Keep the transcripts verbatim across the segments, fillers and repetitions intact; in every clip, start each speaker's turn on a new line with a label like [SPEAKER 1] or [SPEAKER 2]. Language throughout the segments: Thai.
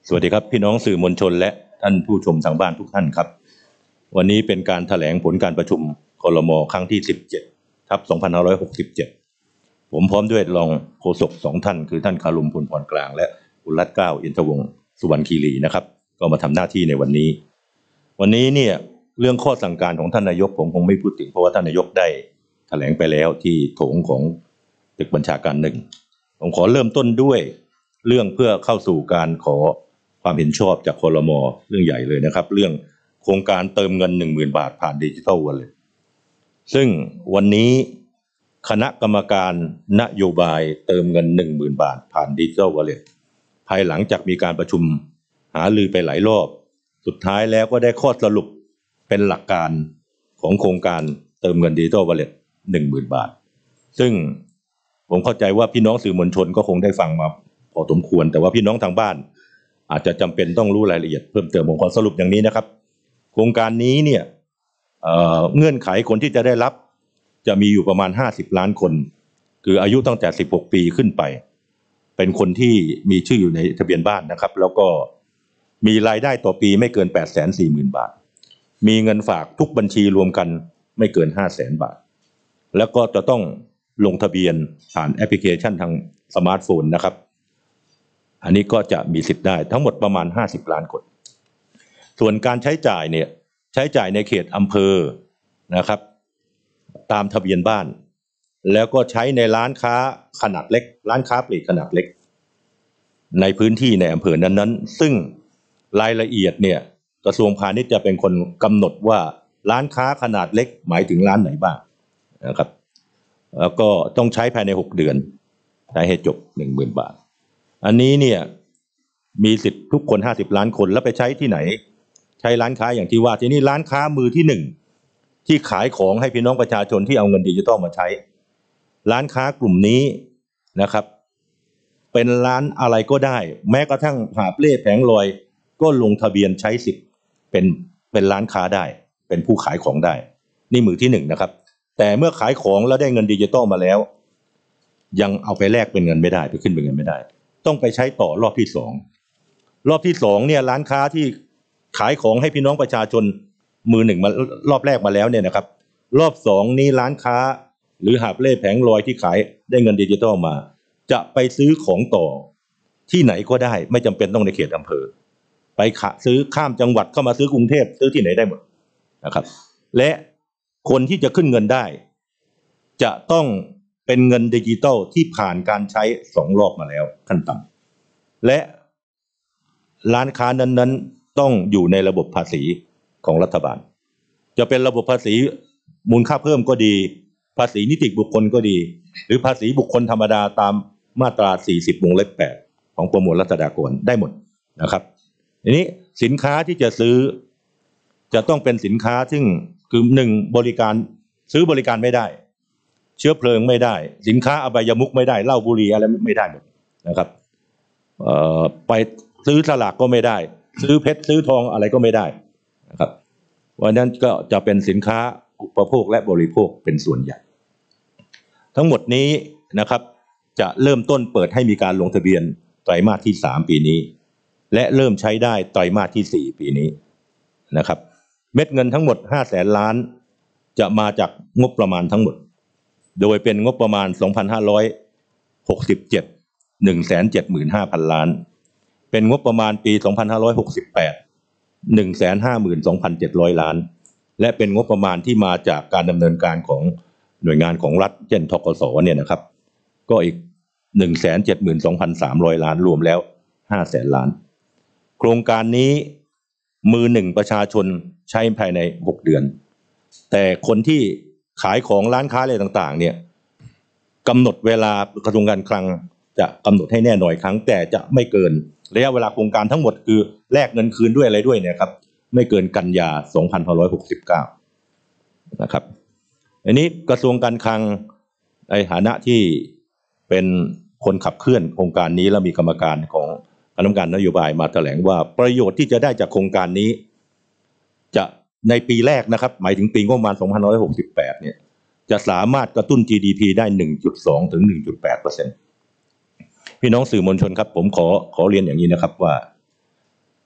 [SPEAKER 1] สวัสดีครับพี่น้องสื่อมวลชนและท่านผู้ชมทางบ้านทุกท่านครับวันนี้เป็นการแถลงผลการประชุมครม.ครั้งที่สิบเจ็ดทับสองพันห้าร้อยหกสิบเจ็ดผมพร้อมด้วยรองโฆษกสองท่านคือท่านคารุมพลพรกลางและคุณรัตน์เกล้าอินทวงศ์สุวรรณคีรีนะครับก็มาทำหน้าที่ในวันนี้วันนี้เนี่ยเรื่องข้อสั่งการของท่านนายกผมคงไม่พูดถึงเพราะว่าท่านนายกได้แถลงไปแล้วที่โถงของตึกบัญชาการหนึ่งผมขอเริ่มต้นด้วยเรื่องเพื่อเข้าสู่การขอความเห็นชอบจากครม.เรื่องใหญ่เลยนะครับเรื่องโครงการเติมเงิน หนึ่งหมื่น บาทผ่านดิจิทัลวอลเล็ตซึ่งวันนี้คณะกรรมการนโยบายเติมเงิน หนึ่งหมื่น บาทผ่านดิจิทัลวอลเล็ตภายหลังจากมีการประชุมหารือไปหลายรอบสุดท้ายแล้วก็ได้ข้อสรุปเป็นหลักการของโครงการเติมเงินดิจิทัลวอลเล็ต หนึ่งหมื่น บาทซึ่งผมเข้าใจว่าพี่น้องสื่อมวลชนก็คงได้ฟังมาพอสมควรแต่ว่าพี่น้องทางบ้านอาจจะจำเป็นต้องรู้รายละเอียดเพิ่มเติมผมขอสรุปอย่างนี้นะครับโครงการนี้เนี่ย เอ่อ เงื่อนไขคนที่จะได้รับจะมีอยู่ประมาณห้าสิบล้านคนคืออายุตั้งแต่สิบหกปีขึ้นไปเป็นคนที่มีชื่ออยู่ในทะเบียนบ้านนะครับแล้วก็มีรายได้ต่อปีไม่เกิน แปดแสนสี่หมื่น บาทมีเงินฝากทุกบัญชีรวมกันไม่เกิน ห้าแสน บาทแล้วก็จะต้องลงทะเบียนผ่านแอปพลิเคชันทางสมาร์ทโฟนนะครับอันนี้ก็จะมีสิทธิ์ได้ทั้งหมดประมาณห้าสิบล้านคนส่วนการใช้จ่ายเนี่ยใช้จ่ายในเขตอำเภอนะครับตามทะเบียนบ้านแล้วก็ใช้ในร้านค้าขนาดเล็กร้านค้าปลีกขนาดเล็กในพื้นที่ในอำเภอนั้นๆซึ่งรายละเอียดเนี่ยกระทรวงพาณิชย์จะเป็นคนกำหนดว่าร้านค้าขนาดเล็กหมายถึงร้านไหนบ้างนะครับแล้วก็ต้องใช้ภายในหกเดือนใช้ให้จบ หนึ่งหมื่น บาทอันนี้เนี่ยมีสิทธิ์ทุกคนห้าสิบล้านคนแล้วไปใช้ที่ไหนใช้ร้านค้าอย่างที่ว่าที่นี่ร้านค้ามือที่หนึ่งที่ขายของให้พี่น้องประชาชนที่เอาเงินดิจิทัลมาใช้ร้านค้ากลุ่มนี้นะครับเป็นร้านอะไรก็ได้แม้กระทั่งหาบเล่แผงลอยก็ลงทะเบียนใช้สิทธิ์เป็นเป็นร้านค้าได้เป็นผู้ขายของได้นี่มือที่หนึ่งนะครับแต่เมื่อขายของแล้วได้เงินดิจิทัลมาแล้วยังเอาไปแลกเป็นเงินไม่ได้ไปขึ้นเป็นเงินไม่ได้ต้องไปใช้ต่อรอบที่สองรอบที่สองเนี่ยร้านค้าที่ขายของให้พี่น้องประชาชนมือหนึ่งมารอบแรกมาแล้วเนี่ยนะครับรอบสองนี้ร้านค้าหรือหาบเล่แผงลอยที่ขายได้เงินดิจิทัลมาจะไปซื้อของต่อที่ไหนก็ได้ไม่จำเป็นต้องในเขตอำเภอไปขาซื้อข้ามจังหวัดเข้ามาซื้อกรุงเทพซื้อที่ไหนได้หมดนะครับและคนที่จะขึ้นเงินได้จะต้องเป็นเงินดิจิทัลที่ผ่านการใช้สองรอบมาแล้วขั้นต่ำและร้านค้านั้นๆต้องอยู่ในระบบภาษีของรัฐบาลจะเป็นระบบภาษีมูลค่าเพิ่มก็ดีภาษีนิติบุคคลก็ดีหรือภาษีบุคคลธรรมดาตามมาตราสี่สิบวงเล็บแปดของประมวลรัษฎากรได้หมดนะครับทีนี้สินค้าที่จะซื้อจะต้องเป็นสินค้าซึ่งคือหนึ่งบริการซื้อบริการไม่ได้เชื้อเพลิงไม่ได้สินค้าอบายมุขไม่ได้เหล้าบุหรี่อะไรไม่ได้หมดนะครับเอ่อไปซื้อสลากก็ไม่ได้ซื้อเพชรซื้อทองอะไรก็ไม่ได้นะครับวันนั้นก็จะเป็นสินค้าอุปโภคและบริโภคเป็นส่วนใหญ่ทั้งหมดนี้นะครับจะเริ่มต้นเปิดให้มีการลงทะเบียนไตรมาสที่สามปีนี้และเริ่มใช้ได้ไตรมาสที่สี่ปีนี้นะครับเม็ดเงินทั้งหมดห้าแสนล้านจะมาจากงบประมาณทั้งหมดโดยเป็นงบประมาณ สองพันห้าร้อยหกสิบเจ็ด หนึ่งแสนเจ็ดหมื่นห้าพัน ล้านเป็นงบประมาณปี สองพันห้าร้อยหกสิบแปด หนึ่งแสนห้าหมื่นสองพันเจ็ดร้อย ล้านและเป็นงบประมาณที่มาจากการดำเนินการของหน่วยงานของรัฐเช่นธกสเนี่ยนะครับก็อีก หนึ่งแสนเจ็ดหมื่นสองพันสามร้อย ล้านรวมแล้วห้าแสนล้านโครงการนี้มือหนึ่งประชาชนใช้ภายในหกเดือนแต่คนที่ขายของร้านค้าอะไรต่างๆเนี่ยกำหนดเวลากระทรวงการคลังจะกำหนดให้แน่นอนครั้งแต่จะไม่เกินระยะเวลาโครงการทั้งหมดคือแลกเงินคืนด้วยอะไรด้วยเนี่ยครับไม่เกินกันยาสองพันห้าร้อยหกสิบเก้านะครับอันนี้กระทรวงการคลังในฐานะที่เป็นคนขับเคลื่อนโครงการนี้และมีกรรมการของคณะกรรมการนโยบายมาแถลงว่าประโยชน์ที่จะได้จากโครงการนี้จะในปีแรกนะครับหมายถึงปีงบประมาณสองพันห้าร้อยหกสิบแปดเนี่ยจะสามารถกระตุ้น จี ดี พี ได้ หนึ่งจุดสอง ถึง หนึ่งจุดแปดเปอร์เซ็นต์ พี่น้องสื่อมวลชนครับผมขอขอเรียนอย่างนี้นะครับว่า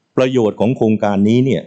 [SPEAKER 1] ประโยชน์ของโครงการนี้เนี่ย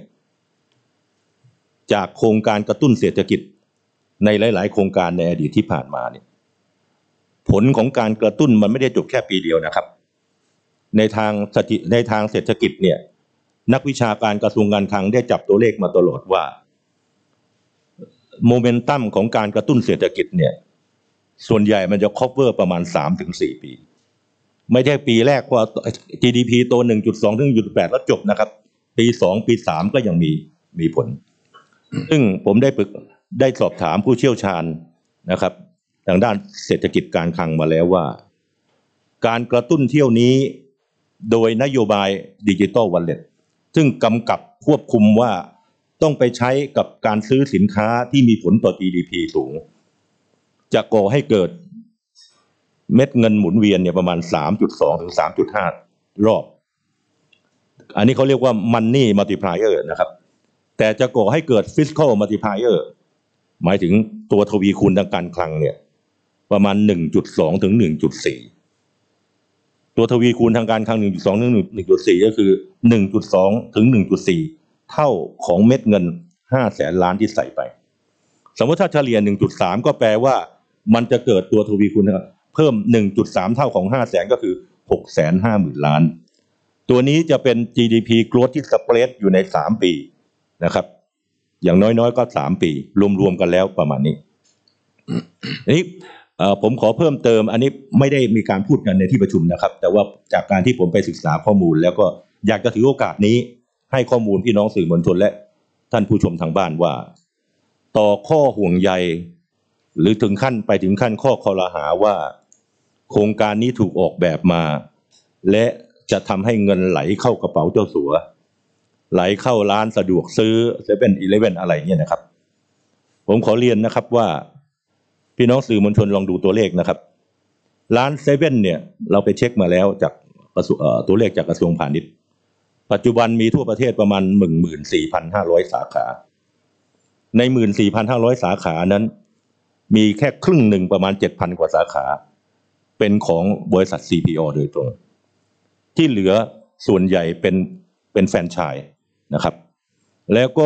[SPEAKER 1] จากโครงการกระตุ้นเศรษฐกิจในหลายๆโครงการในอดีตที่ผ่านมาเนี่ยผลของการกระตุ้นมันไม่ได้จบแค่ปีเดียวนะครับในทางสถิในทางเศรษฐกิจเนี่ยนักวิชาการกระทรวงการคลังได้จับตัวเลขมาตลอดว่าโมเมนตัมของการกระตุ้นเศรษฐกิจเนี่ยส่วนใหญ่มันจะ cover ประมาณ สามถึงสี่ ปีไม่ใช่ปีแรกว่า จี ดี พี โต หนึ่งจุดสอง ถึง หนึ่งจุดแปด แล้วจบนะครับปีสองปีสามก็ยังมีมีผลซึ่งผมได้ปรึกได้สอบถามผู้เชี่ยวชาญนะครับทางด้านเศรษฐกิจการคลังมาแล้วว่าการกระตุ้นเที่ยวนี้โดยนโยบายดิจิตอลวอลเล็ตซึ่งกำกับควบคุมว่าต้องไปใช้กับการซื้อสินค้าที่มีผลต่อ จี ดี พี สูงจะก่อให้เกิดเม็ดเงินหมุนเวียนเนี่ยประมาณ สามจุดสอง ถึง สามจุดห้า รอบอันนี้เขาเรียกว่า Money Multiplier นะครับแต่จะก่อให้เกิด Fiscal Multiplier หมายถึงตัวทวีคูณทางการคลังเนี่ยประมาณ หนึ่งจุดสอง ถึง หนึ่งจุดสี่ ตัวทวีคูณทางการคลัง หนึ่งจุดสอง ถึง หนึ่งจุดสี่ ก็คือ หนึ่งจุดสอง ถึง หนึ่งจุดสี่ เท่าของเม็ดเงินห้าแสนล้านที่ใส่ไปสมมติถ้าเฉลี่ย หนึ่งจุดสาม ก็แปลว่ามันจะเกิดตัวทวีคูณเพิ่ม หนึ่งจุดสาม เท่าของห้าแสนก็คือ หกแสนห้าหมื่น ล้านตัวนี้จะเป็น จี ดี พี growth ที่สเปรดอยู่ในสามปีนะครับอย่างน้อยๆก็สามปีรวมๆกันแล้วประมาณนี้อันนี้ผมขอเพิ่มเติมอันนี้ไม่ได้มีการพูดกันในที่ประชุมนะครับแต่ว่าจากการที่ผมไปศึกษาข้อมูลแล้วก็อยากจะถือโอกาสนี้ให้ข้อมูลพี่น้องสื่อมวลชนและท่านผู้ชมทางบ้านว่าต่อข้อห่วงใยหรือถึงขั้นไปถึงขั้นข้อคอรหาว่าโครงการนี้ถูกออกแบบมาและจะทำให้เงินไหลเข้ากระเป๋าเจ้าสัวไหลเข้าร้านสะดวกซื้อ เซเว่น อีเลฟเว่น อะไรเนี่ยนะครับผมขอเรียนนะครับว่าพี่น้องสื่อมวลชนลองดูตัวเลขนะครับร้านเซเว่นเนี่ยเราไปเช็คมาแล้วจากตัวเลขจากกระทรวงพาณิชย์ปัจจุบันมีทั่วประเทศประมาณ หนึ่งหมื่นสี่พันห้าร้อย สาขาใน หนึ่งหมื่นสี่พันห้าร้อย สาขานั้นมีแค่ครึ่งหนึ่งประมาณ เจ็ดพัน กว่าสาขาเป็นของบริษัท ซี พี โอ โดยตรงที่เหลือส่วนใหญ่เป็นเป็นแฟรนไชส์นะครับแล้วก็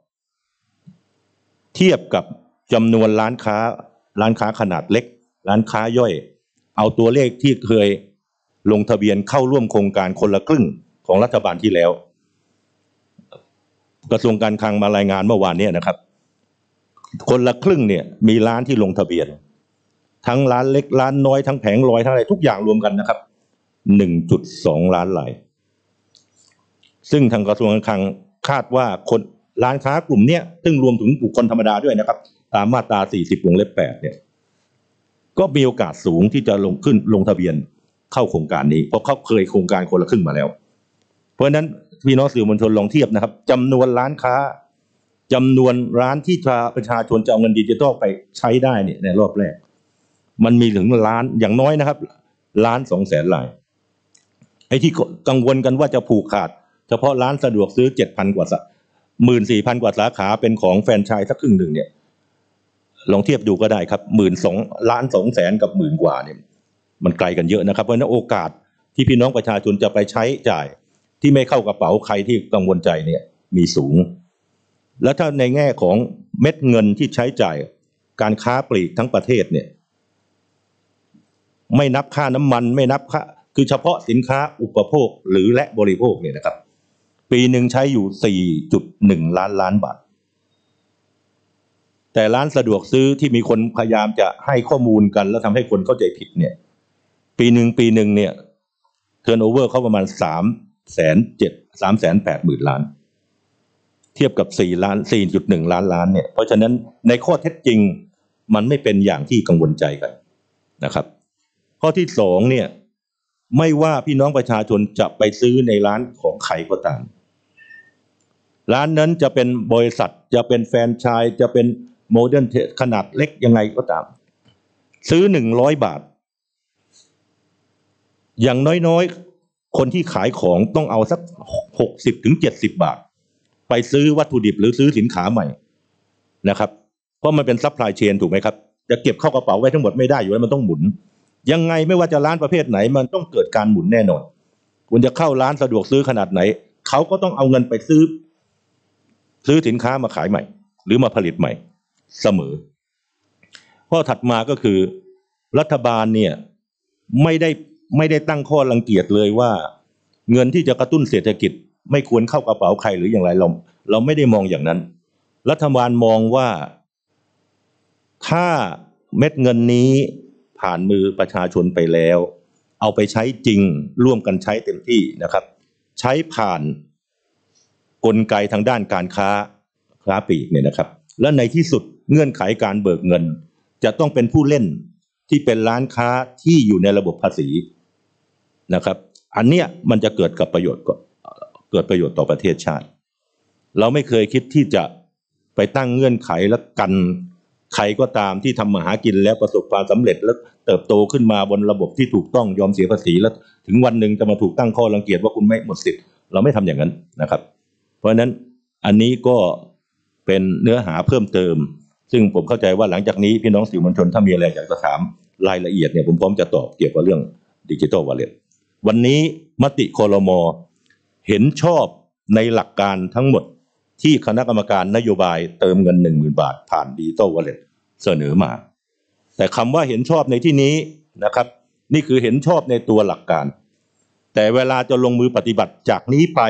[SPEAKER 1] เทียบกับจำนวนร้านค้าร้านค้าขนาดเล็กร้านค้าย่อยเอาตัวเลขที่เคยลงทะเบียนเข้าร่วมโครงการคนละครึ่งของรัฐบาลที่แล้วกระทรวงการคลังมารายงานเมื่อวานนี้นะครับคนละครึ่งเนี่ยมีร้านที่ลงทะเบียนทั้งร้านเล็กร้านน้อยทั้งแผงลอยทั้งอะไรทุกอย่างรวมกันนะครับ หนึ่งจุดสอง ล้านรายซึ่งทางกระทรวงการคลังคาดว่าคนร้านค้ากลุ่มเนี้ยซึ่งรวมถึงบุคคลธรรมดาด้วยนะครับตามมาตราสี่สิบวงเล็บแปดเนี่ยก็มีโอกาสสูงที่จะลงขึ้นลงทะเบียนเข้าโครงการนี้เพราะเขาเคยโครงการคนละครึ่งมาแล้วเพราะฉะนั้นพี่น้องสื่อมวลชนลองเทียบนะครับจำนวนร้านค้าจำนวนร้านที่ประชาชนจะเอาเงินดิจิทัลไปใช้ได้เนี่ยในรอบแรกมันมีถึงล้านอย่างน้อยนะครับล้านสองแสนรายไอ้ที่กังวลกันว่าจะผูกขาดเฉพาะร้านสะดวกซื้อ เจ็ดพัน กว่า หนึ่งหมื่นสี่พัน กว่าสาขาเป็นของแฟรนไชส์สักครึ่งหนึ่งเนี่ยลองเทียบดูก็ได้ครับ หนึ่งหมื่นสองพัน ล้าน สองแสน กับหมื่นกว่าเนี่ยมันไกลกันเยอะนะครับเพราะฉะนั้นโอกาสที่พี่น้องประชาชนจะไปใช้จ่ายที่ไม่เข้ากระเป๋าใครที่กังวลใจเนี่ยมีสูงแล้วถ้าในแง่ของเม็ดเงินที่ใช้จ่ายการค้าปลีกทั้งประเทศเนี่ยไม่นับค่าน้ำมันไม่นับค่าคือเฉพาะสินค้าอุปโภคหรือและบริโภคเนี่ยนะครับปีหนึ่งใช้อยู่ สี่จุดหนึ่ง ล้านล้านบาทแต่ร้านสะดวกซื้อที่มีคนพยายามจะให้ข้อมูลกันแล้วทำให้คนเข้าใจผิดเนี่ยปีหนึ่งปีหนึ่งเนี่ยเทิร์นโอเวอร์เขาประมาณ สามแสนเจ็ด สามแสนแปดหมื่น ล้านเทียบกับสี่ล้าน สี่จุดหนึ่ง ล้านล้านเนี่ยเพราะฉะนั้นในข้อเท็จจริงมันไม่เป็นอย่างที่กังวลใจกันนะครับข้อที่สองเนี่ยไม่ว่าพี่น้องประชาชนจะไปซื้อในร้านของใครก็ตามร้านนั้นจะเป็นบริษัทจะเป็นแฟรนไชส์จะเป็นโมเดิร์นขนาดเล็กยังไงก็ตามซื้อหนึ่งร้อยบาทอย่างน้อยๆคนที่ขายของต้องเอาสัก หกสิบถึงเจ็ดสิบ บาทไปซื้อวัตถุดิบหรือซื้อสินค้าใหม่นะครับเพราะมันเป็นซัพพลายเชนถูกไหมครับจะเก็บเข้ากระเป๋าไว้ทั้งหมดไม่ได้อยู่แล้วมันต้องหมุนยังไงไม่ว่าจะร้านประเภทไหนมันต้องเกิดการหมุนแน่นอนคุณจะเข้าร้านสะดวกซื้อขนาดไหนเขาก็ต้องเอาเงินไปซื้อซื้อสินค้ามาขายใหม่หรือมาผลิตใหม่เสมอข้อถัดมาก็คือรัฐบาลเนี่ยไม่ได้ไม่ได้ตั้งข้อรังเกียจเลยว่าเงินที่จะกระตุ้นเศรษฐกิจไม่ควรเข้ากระเป๋าใครหรืออย่างไรเราเราไม่ได้มองอย่างนั้นรัฐบาลมองว่าถ้าเม็ดเงินนี้ผ่านมือประชาชนไปแล้วเอาไปใช้จริงร่วมกันใช้เต็มที่นะครับใช้ผ่านกลไกทางด้านการค้าค้าปลีกเนี่ยนะครับและในที่สุดเงื่อนไขการเบิกเงินจะต้องเป็นผู้เล่นที่เป็นร้านค้าที่อยู่ในระบบภาษีนะครับอันเนี้ยมันจะเกิดกับประโยชน์เกิดประโยชน์ต่อประเทศชาติเราไม่เคยคิดที่จะไปตั้งเงื่อนไขและกันใครก็ตามที่ทำมาหากินแล้วประสบความสำเร็จแล้วเติบโตขึ้นมาบนระบบที่ถูกต้องยอมเสียภาษีแล้วถึงวันหนึ่งจะมาถูกตั้งข้อรังเกียจว่าคุณไม่หมดสิทธิ์เราไม่ทำอย่างนั้นนะครับเพราะฉะนั้นอันนี้ก็เป็นเนื้อหาเพิ่มเติมซึ่งผมเข้าใจว่าหลังจากนี้พี่น้องสื่อมวลชนถ้ามีอะไรอยากจะถามรายละเอียดเนี่ยผมพร้อมจะตอบเกี่ยวกับเรื่องดิจิทัลวอลเล็ตวันนี้มติครม.เห็นชอบในหลักการทั้งหมดที่คณะกรรมการนโยบายเติมเงิน หนึ่งหมื่น บาทผ่านดิจิทัลวอลเล็ตเสนอมาแต่คำว่าเห็นชอบในที่นี้นะครับนี่คือเห็นชอบในตัวหลักการแต่เวลาจะลงมือปฏิบัติจากนี้ไป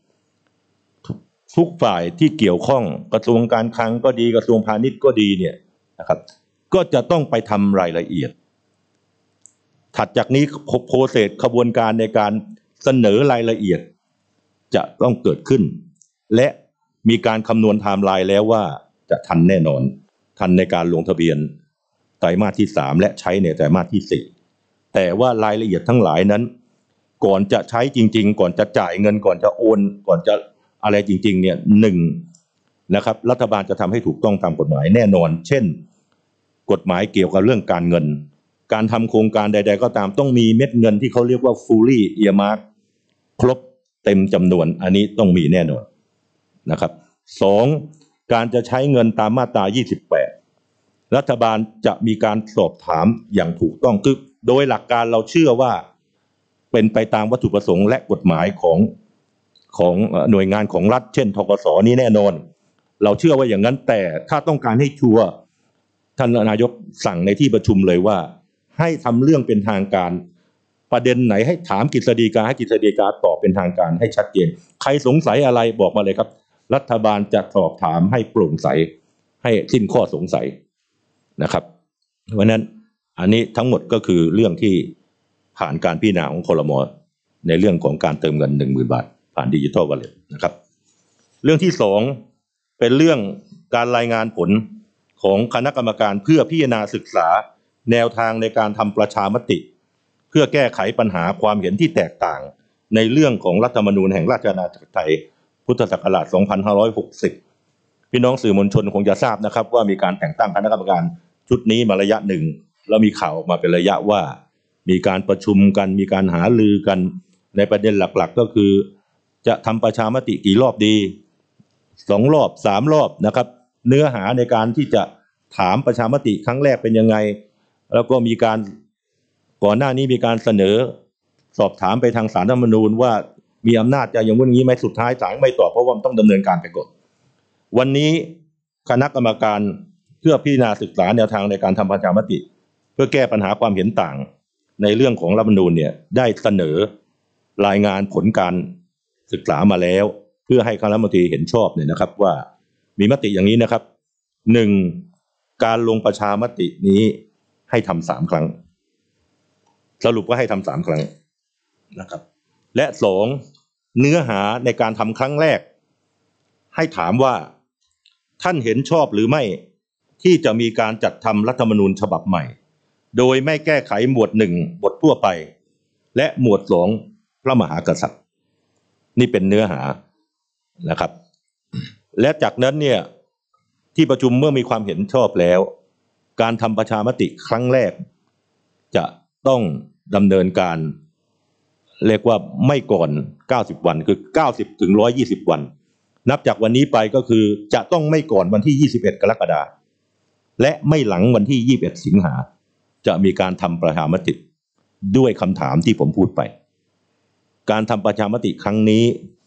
[SPEAKER 1] ทุกฝ่ายที่เกี่ยวข้องกระทรวงการคลังก็ดีกระทรวงพาณิชย์ก็ดีเนี่ยนะครับก็จะต้องไปทำรายละเอียดถัดจากนี้โปรเซสขบวนการในการเสนอรายละเอียดจะต้องเกิดขึ้นและมีการคำนวณไทม์ไลน์แล้วว่าจะทันแน่นอนทันในการลงทะเบียนไตรมาสที่สามและใช้ในไตรมาสที่สี่แต่ว่ารายละเอียดทั้งหลายนั้นก่อนจะใช้จริงๆก่อนจะจ่ายเงินก่อนจะโอนก่อนจะอะไรจริงๆเนี่ยหนึ่งนะครับรัฐบาลจะทำให้ถูกต้องตามกฎหมายแน่นอนเช่นกฎหมายเกี่ยวกับเรื่องการเงินการทำโครงการใดๆก็ตามต้องมีเม็ดเงินที่เขาเรียกว่า fully earmark ครบเต็มจำนวนอันนี้ต้องมีแน่นอนนะครับสองการจะใช้เงินตามมาตรายี่สิบแปดรัฐบาลจะมีการสอบถามอย่างถูกต้องคือโดยหลักการเราเชื่อว่าเป็นไปตามวัตถุประสงค์และกฎหมายของของหน่วยงานของรัฐเช่นธกส.นี้แน่นอนเราเชื่อว่าอย่างนั้นแต่ถ้าต้องการให้ชัวร์ท่านนายกสั่งในที่ประชุมเลยว่าให้ทำเรื่องเป็นทางการประเด็นไหนให้ถามกฤษฎีกาให้กฤษฎีกาตอบเป็นทางการให้ชัดเจนใครสงสัยอะไรบอกมาเลยครับรัฐบาลจะสอบถามให้โปร่งใสให้สิ้นข้อสงสัยนะครับเพราะนั้นอันนี้ทั้งหมดก็คือเรื่องที่ผ่านการพิจารณาของครม.ในเรื่องของการเติมเงิน หนึ่งหมื่น บาทผ่านดิจิทัลวอลเล็ตนะครับเรื่องที่สองเป็นเรื่องการรายงานผลของคณะกรรมการเพื่อพิจารณาศึกษาแนวทางในการทำประชามติเพื่อแก้ไขปัญหาความเห็นที่แตกต่างในเรื่องของรัฐธรรมนูญแห่งราชอาณาจักรไทยพุทธศักราช สองพันห้าร้อยหกสิบ พี่น้องสื่อมวลชนคงจะทราบนะครับว่ามีการแต่งตั้งคณะกรรมการชุดนี้มาระยะหนึ่งแล้วมีข่าวออกมาเป็นระยะว่ามีการประชุมกันมีการหารือกันในประเด็นหลักๆก็คือจะทำประชามติกี่รอบดีสองรอบสามรอบนะครับเนื้อหาในการที่จะถามประชามติครั้งแรกเป็นยังไงแล้วก็มีการก่อนหน้านี้มีการเสนอสอบถามไปทางศาลรัฐธรรมนูญว่ามีอำนาจจะอย่างวันนี้ไหมสุดท้ายศาลไม่ตอบเพราะว่าต้องดำเนินการไปก่อนวันนี้คณะกรรมการเพื่อพิจารณาศึกษาแนวทางในการทำประชามติเพื่อแก้ปัญหาความเห็นต่างในเรื่องของรัฐธรรมนูญเนี่ยได้เสนอรายงานผลการศึกษามาแล้วเพื่อให้คณะรัฐมนตรีเห็นชอบเนี่ยนะครับว่ามีมติอย่างนี้นะครับหนึ่งการลงประชามตินี้ให้ทำสามครั้งสรุปว่าให้ทำสามครั้งนะครับและสองเนื้อหาในการทำครั้งแรกให้ถามว่าท่านเห็นชอบหรือไม่ที่จะมีการจัดทำรัฐธรรมนูญฉบับใหม่โดยไม่แก้ไขหมวดหนึ่งบททั่วไปและหมวดสองพระมหากษัตริย์นี่เป็นเนื้อหานะครับและจากนั้นเนี่ยที่ประชุมเมื่อมีความเห็นชอบแล้วการทำประชามติครั้งแรกจะต้องดำเนินการเรียกว่าไม่ก่อนเก้าสิบวันคือเก้าสิบถึงหนึ่งร้อยยี่สิบวันนับจากวันนี้ไปก็คือจะต้องไม่ก่อนวันที่ยี่สิบเอ็ดกรกฎาคมและไม่หลังวันที่ยี่สิบเอ็ดสิงหาจะมีการทำประชามติด้วยคำถามที่ผมพูดไปการทำประชามติครั้งนี้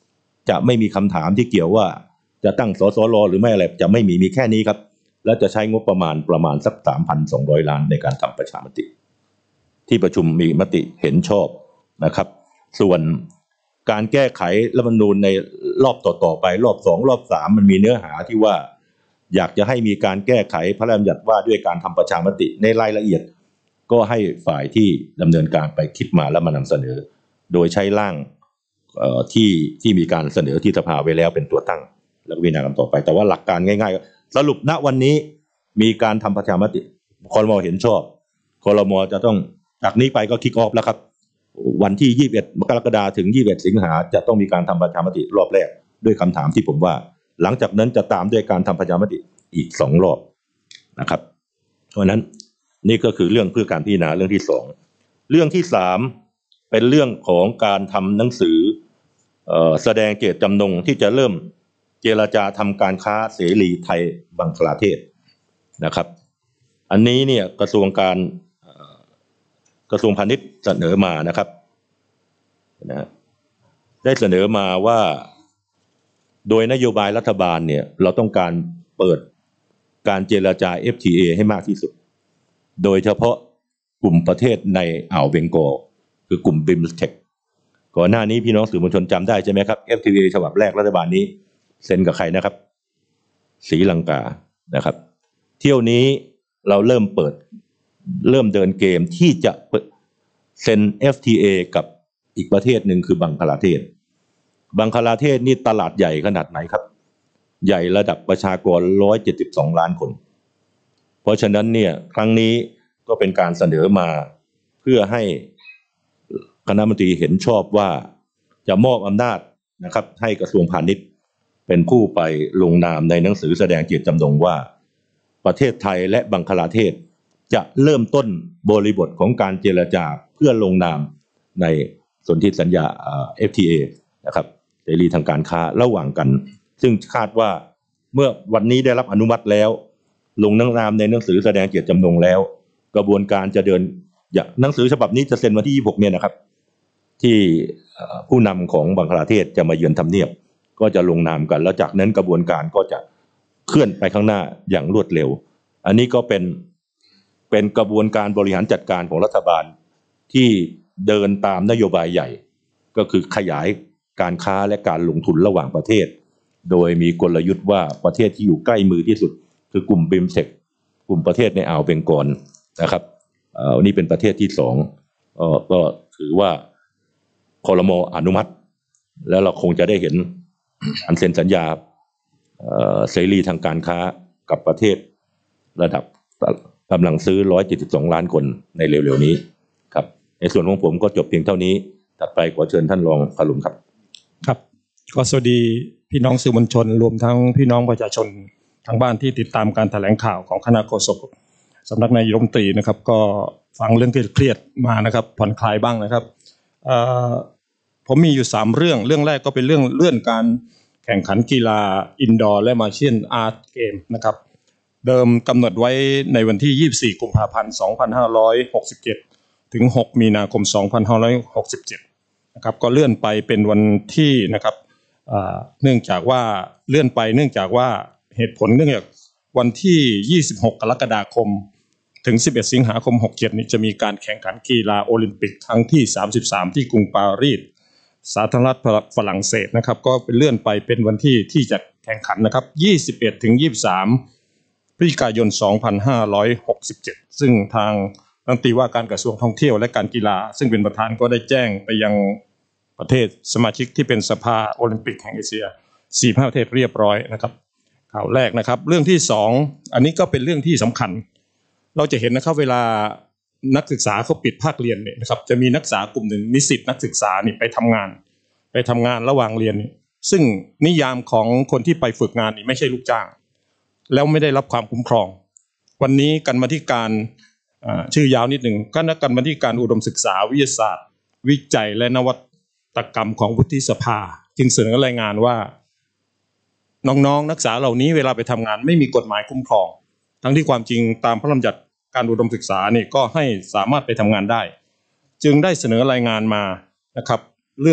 [SPEAKER 1] จะไม่มีคำถามที่เกี่ยวว่าจะตั้งสสรหรือไม่อะไรจะไม่มีมีแค่นี้ครับและจะใช้งบประมาณประมาณสัก สามพันสองร้อย ล้านในการทำประชามติที่ประชุมมีมติเห็นชอบนะครับส่วนการแก้ไขรัฐธรรมนูญในรอบต่อๆไปรอบสองรอบสามมันมีเนื้อหาที่ว่าอยากจะให้มีการแก้ไขพระราชบัญญัติว่าด้วยการทำประชามติในรายละเอียดก็ให้ฝ่ายที่ดำเนินการไปคิดมาแล้วมานำเสนอโดยใช้ร่างที่ที่มีการเสนอที่สภาไว้แล้วเป็นตัวตั้งแล้วก็พิจารณากันต่อไปแต่ว่าหลักการง่ายๆสรุปณวันนี้มีการทำประชามติครม.เห็นชอบครม.จะต้องจากนี้ไปก็คิกออฟแล้วครับวันที่ยี่สิบเอ็ดกรกฎาคมถึงยี่สิบเอ็ดสิงหาจะต้องมีการทำประชามติรอบแรกด้วยคำถามที่ผมว่าหลังจากนั้นจะตามด้วยการทำประชามติอีกสองรอบนะครับเพราะนั้นนี่ก็คือเรื่องเพื่อการพิจารณาเรื่องที่สองเรื่องที่สามเป็นเรื่องของการทำหนังสือเอ่อแสดงเจตจำนงที่จะเริ่มเจรจาทำการค้าเสรีไทยบังคลาเทศนะครับอันนี้เนี่ยกระทรวงการกระทรวงพาณิชย์เสนอมานะครับนะได้เสนอมาว่าโดยนโยบายรัฐบาลเนี่ยเราต้องการเปิดการเจรจา เอฟ ที เอ ให้มากที่สุดโดยเฉพาะกลุ่มประเทศในอ่าวเบงกอลคือกลุ่ม บี ไอ เอ็ม เทค ก่อนหน้านี้พี่น้องสื่อมวลชนจำได้ใช่ไหมครับ เอฟ ที เอ ฉบับแรกรัฐบาลนี้เซ็นกับใครนะครับศรีลังกานะครับเที่ยวนี้เราเริ่มเปิดเริ่มเดินเกมที่จะเซ็น เอฟ ที เอ กับอีกประเทศหนึ่งคือบังคลาเทศบังคลาเทศนี่ตลาดใหญ่ขนาดไหนครับใหญ่ระดับประชากรหนึ่งร้อยเจ็ดสิบสองล้านคนเพราะฉะนั้นเนี่ยครั้งนี้ก็เป็นการเสนอมาเพื่อให้คณะรัฐมนตรีเห็นชอบว่าจะมอบอำนาจนะครับให้กระทรวงพาณิชย์เป็นผู้ไปลงนามในหนังสือแสดงเจตจำนงว่าประเทศไทยและบังคลาเทศจะเริ่มต้นบริบทของการเจรจาเพื่อลงนามในสนธิสัญญา เอฟ ที เอ นะครับเสรีทางการค้าระหว่างกันซึ่งคาดว่าเมื่อวันนี้ได้รับอนุมัติแล้วลงนามในหนังสือแสดงเจตจำนงแล้วกระบวนการจะเดินหนังสือฉบับนี้จะเซ็นวันที่ยี่สิบหกเนี่ยนะครับที่ผู้นำของบังคลาเทศจะมาเยือนทำเนียบก็จะลงนามกันแล้วจากนั้นกระบวนการก็จะเคลื่อนไปข้างหน้าอย่างรวดเร็วอันนี้ก็เป็นเป็นกระบวนการบริหารจัดการของรัฐบาลที่เดินตามนโยบายใหญ่ก็คือขยายการค้าและการลงทุนระหว่างประเทศโดยมีกลยุทธ์ว่าประเทศที่อยู่ใกล้มือที่สุดคือกลุ่ม บี ไอ เอ็ม เทค กลุ่มประเทศในอ่าวเบงกอลนะครับเอ่อนี่เป็นประเทศที่สองเอ่อก็ถือว่าครม.อนุมัติแล้วเราคงจะได้เห็นอันเซ็นสัญญาเอ่อเสรีทางการค้ากับประเทศระดับกำลังซื้อหนึ่งร้อยเจ็ดสิบสองล้านคนในเร็วๆนี้ครับในส่วนของผมก็จบเพียงเท่านี้ถัดไปขอเชิญท่านรองคารุมครับ
[SPEAKER 2] ครับก็สวัสดีพี่น้องสื่อมวลชนรวมทั้งพี่น้องประชาชนทางบ้านที่ติดตามการแถลงข่าวของคณะโฆษกสำนักนายกรัฐมนตรีนะครับก็ฟังเรื่องเครียดๆมานะครับผ่อนคลายบ้างนะครับผมมีอยู่สามเรื่องเรื่องแรกก็เป็นเรื่องเลื่อนการแข่งขันกีฬาอินดอร์และมาเชียนอาร์ตเกมนะครับเดิมกำหนดไว้ในวันที่ยี่สิบสี่กุมภาพันธ์สองพันห้าร้อยหกสิบเจ็ดถึงหกมีนาคมสองพันห้าร้อยหกสิบเจ็ดนะครับก็เลื่อนไปเป็นวันที่นะครับเนื่องจากว่าเลื่อนไปเนื่องจากว่าเหตุผลเนื่องจากวันที่ยี่สิบหกกรกฎาคมถึงสิบเอ็ดสิงหาคมหกสิบเจ็ดนี้จะมีการแข่งขันกีฬาโอลิมปิกครั้งที่สามสิบสามที่กรุงปารีสสาธารณรัฐฝรั่งเศสนะครับก็เป็นเลื่อนไปเป็นวันที่ที่จะแข่งขันนะครับยี่สิบเอ็ดถึงยี่สิบสามพฤศจิกายนสองพันห้าร้อยหกสิบเจ็ดซึ่งทางรัฐมนตรีว่าการกระทรวงท่องเที่ยวและการกีฬาซึ่งเป็นประธานก็ได้แจ้งไปยังประเทศสมาชิกที่เป็นสภาโอลิมปิกแห่งเอเชียสี่สิบห้าประเทศเรียบร้อยนะครับข่าวแรกนะครับเรื่องที่สองอันนี้ก็เป็นเรื่องที่สำคัญเราจะเห็นนะครับเวลานักศึกษาเขาปิดภาคเรียนเนี่ยนะครับจะมีนักศึกษากลุ่มหนึ่งนิสิตนักศึกษานี่ไปทำงานไปทำงานระหว่างเรียนซึ่งนิยามของคนที่ไปฝึกงานนี่ไม่ใช่ลูกจ้างแล้วไม่ได้รับความคุ้มครองวันนี้กรรมาธิการชื่อยาวนิดหนึ่งคณะกรรมาธิการอุดมศึกษาวิทยาศาสตร์วิจัยและนวัตกรรมของวุฒิสภาจึงเสนอรายงานว่าน้องๆนักศึกษาเหล่านี้เวลาไปทำงานไม่มีกฎหมายคุ้มครองทั้งที่ความจริงตามพระราชบัญญัติการอุดมศึกษานี่ก็ให้สามารถไปทำงานได้จึงได้เสนอรายงานมานะครับเรื่อง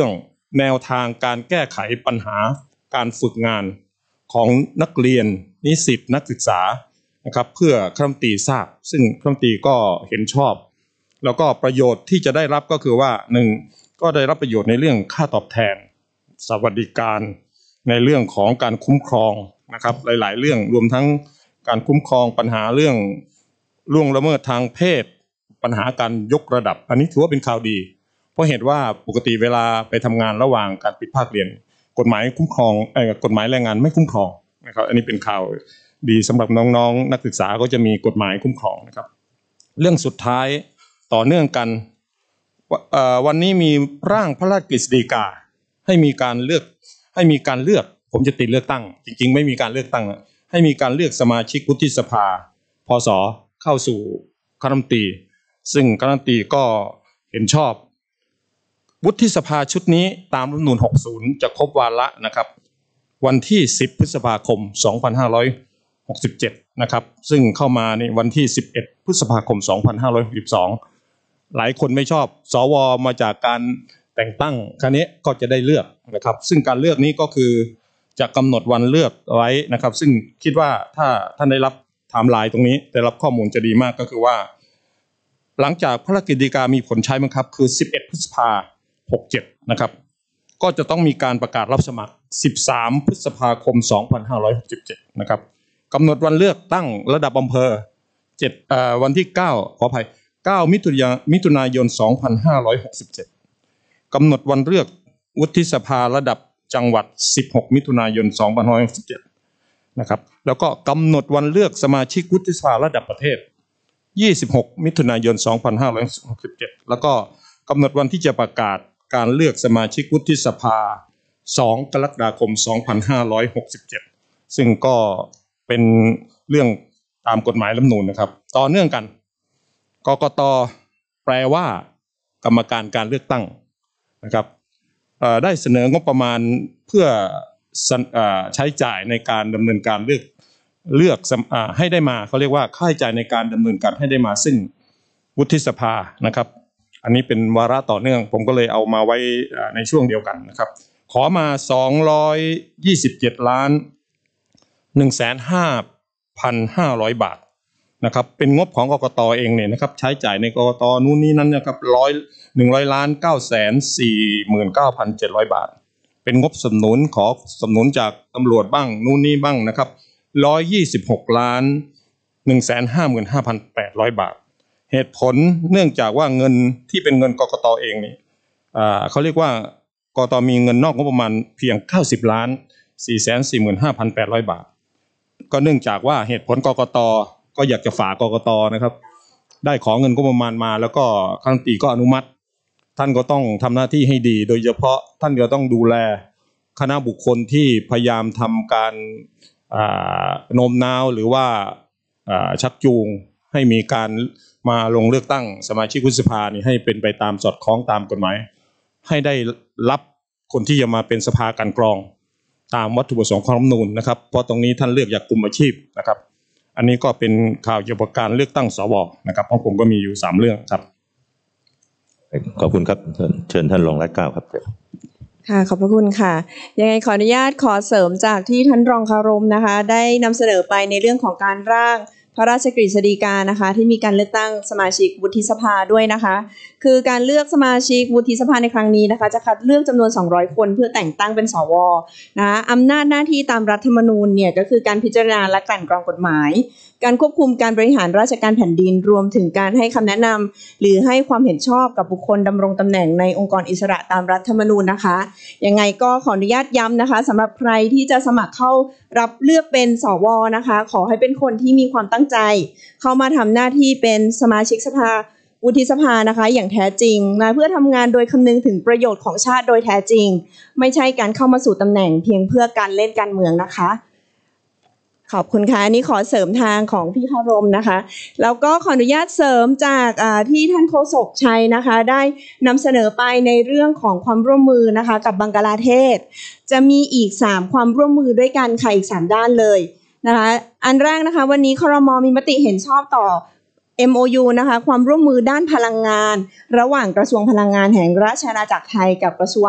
[SPEAKER 2] แนวทางการแก้ไขปัญหาการฝึกงานของนักเรียนนิสิตนักศึกษานะครับเพื่อคณะรัฐมนตรีทราบซึ่งคณะรัฐมนตรีก็เห็นชอบแล้วก็ประโยชน์ที่จะได้รับก็คือว่าหนึ่งก็ได้รับประโยชน์ในเรื่องค่าตอบแทนสวัสดิการในเรื่องของการคุ้มครองนะครับหลายๆเรื่องรวมทั้งการคุ้มครองปัญหาเรื่องล่วงละเมิดทางเพศปัญหาการยกระดับอันนี้ถือว่าเป็นข่าวดีเพราะเหตุว่าปกติเวลาไปทำงานระหว่างการปิดภาคเรียนกฎหมายคุ้มครองเอ่อกฎหมายแรงงานไม่คุ้มครองนะครับอันนี้เป็นข่าวดีสำหรับน้องๆนักศึกษาก็จะมีกฎหมายคุ้มครองนะครับเรื่องสุดท้ายต่อเนื่องกันวันนี้มีร่างพระราชกฤษฎีกาให้มีการเลือกให้มีการเลือกผมจะติดเลือกตั้งจริงๆไม่มีการเลือกตั้งให้มีการเลือกสมาชิกวุฒิสภาพสเข้าสู่คณะรัฐมนตรีซึ่งคณะรัฐมนตรีก็เห็นชอบวุฒิสภาชุดนี้ตามรัฐธรรมนูญหกสิบจะครบวาระนะครับวันที่สิบพฤษภาคมสองพันห้าร้อยหกสิบเจ็ดนะครับซึ่งเข้ามาในวันที่สิบเอ็ดพฤษภาคมสองพันห้าร้อยหกสิบสองหลายคนไม่ชอบสวมาจากการแต่งตั้งครั้งนี้ก็จะได้เลือกนะครับซึ่งการเลือกนี้ก็คือจะกำหนดวันเลือกไว้นะครับซึ่งคิดว่าถ้าท่านได้รับไทม์ไลน์ตรงนี้ได้รับข้อมูลจะดีมากก็คือว่าหลังจากพระราชกฤษฎีกามีผลใช้บังคับคือสิบเอ็ดพฤษภาคมหกสิบเจ็ดนะครับก็จะต้องมีการประกาศรับสมัครสิบสามพฤษภาคมสองพันห้าร้อยหกสิบเจ็ดนะครับกำหนดวันเลือกตั้งระดับอำเภอเจ็ดเอ่อวันที่เก้าขออภัยเก้ามิถุนายนมิถุนายนสองพันห้าร้อยหกสิบเจ็ดกำหนดวันเลือกวุฒิสภาระดับจังหวัดสิบหกมิถุนายนสองพันห้าร้อยหกสิบเจ็ดนะครับแล้วก็กำหนดวันเลือกสมาชิกวุฒิสภาระดับประเทศยี่สิบหกมิถุนายนสองพันห้าร้อยหกสิบเจ็ดแล้วก็กำหนดวันที่จะประกาศการเลือกสมาชิกวุฒิสภาสองกรกฎาคมสองพันห้าร้อยหกสิบเจ็ดซึ่งก็เป็นเรื่องตามกฎหมายรัฐธรรมนูญนะครับต่อเนื่องกันกกต.แปลว่ากรรมการการเลือกตั้งนะครับได้เสนองบประมาณเพื่อใช้จ่ายในการดำเนินการเลือกเลือกให้ได้มาเขาเรียกว่าค่าใช้จ่ายในการดำเนินการให้ได้มาซึ่งวุฒิสภานะครับอันนี้เป็นวาระต่อเนื่องผมก็เลยเอามาไว้ในช่วงเดียวกันนะครับขอมาสองร้อยยี่สิบเจ็ดล้านหนึ่งแสนห้าพันห้าร้อยบาทนะครับเป็นงบของกกต.เองเนี่ยนะครับใช้จ่ายในกกต.นู่นนี่นั้นนะครับร้อยหนึ่งร้อยล้านเก้าแสนสี่หมื่นเก้าพันเจ็ดร้อยบาทเป็นงบสนับสนุนขอสนับสนุนจากตำรวจบ้างนู่นนี่บ้างนะครับร้อยยี่สิบหกล้านหนึ่งแสนห้าหมื่นห้าพันแปดร้อยบาทเหตุผลเนื่องจากว่าเงินที่เป็นเงินกกต.เองนี่อ่าเขาเรียกว่ากกต.มีเงินนอกงบประมาณเพียงเก้าสิบล้านสี่แสนสี่หมื่นห้าพันแปดร้อยบาทก็เนื่องจากว่าเหตุผลกกต.ก็อยากจะฝากกกต.นะครับได้ของเงินงบประมาณมาแล้วก็คณะรัฐมนตรีก็อนุมัติท่านก็ต้องทำหน้าที่ให้ดีโดยเฉพาะท่านก็ต้องดูแลคณะบุคคลที่พยายามทำการโน้มน้าวหรือว่าชักจูงให้มีการมาลงเลือกตั้งสมาชิกวุฒิสภานี่ให้เป็นไปตามสอดคล้องตามกฎหมายให้ได้รับคนที่จะมาเป็นสภาการกรองตามวัตถุประสงค์ของรัฐธรรมนูญนะครับเพราะตรงนี้ท่านเลือกจากกลุ่มอาชีพนะครับอันนี้ก็เป็นข่าวเกี่ยวกับการเลือกตั้งสวนะครับของผมก็มีอยู่สามเรื่องครับ
[SPEAKER 1] ขอบคุณครับเชิญท่านรองรัฐเกล้าครับ
[SPEAKER 3] ค่ะขอบพระคุณค่ะยังไงขออนุญาตขอเสริมจากที่ท่านรองคารมนะคะได้นำเสนอไปในเรื่องของการร่างพระราชกฤษฎีกานะคะที่มีการเลือกตั้งสมาชิกวุฒิสภาด้วยนะคะคือการเลือกสมาชิกวุฒิสภาในครั้งนี้นะคะจะคัดเลือกจำนวนสองร้อยคนเพื่อแต่งตั้งเป็นสวนะคะอำนาจหน้าที่ตามรัฐธรรมนูญเนี่ยก็คือการพิจารณาและกลั่นกรองกฎหมายการควบคุมการบริหารราชการแผ่นดินรวมถึงการให้คำแนะนำหรือให้ความเห็นชอบกับบุคคลดำรงตำแหน่งในองค์กรอิสระตามรัฐธรรมนูญนะคะยังไงก็ขออนุญาตย้ำนะคะสำหรับใครที่จะสมัครเข้ารับเลือกเป็นสวนะคะขอให้เป็นคนที่มีความตั้งใจเข้ามาทำหน้าที่เป็นสมาชิกสภาวุฒิสภานะคะอย่างแท้จริงมาเพื่อทำงานโดยคำนึงถึงประโยชน์ของชาติโดยแท้จริงไม่ใช่การเข้ามาสู่ตำแหน่งเพียงเพื่อการเล่นการเมืองนะคะขอบคุณค่ะอันนี้ขอเสริมทางของพี่คารมนะคะแล้วก็ขออนุญาตเสริมจากที่ท่านโฆษกชัยนะคะได้นำเสนอไปในเรื่องของความร่วมมือนะคะกับบังกลาเทศจะมีอีกสามความร่วมมือด้วยกันค่ะอีกสามด้านเลยนะคะอันแรกนะคะวันนี้ครม.มีมติเห็นชอบต่อ เอ็ม โอ ยู นะคะความร่วมมือด้านพลังงานระหว่างกระทรวงพลังงานแห่งราชอาณาจักรไทยกับกระทรวงไฟ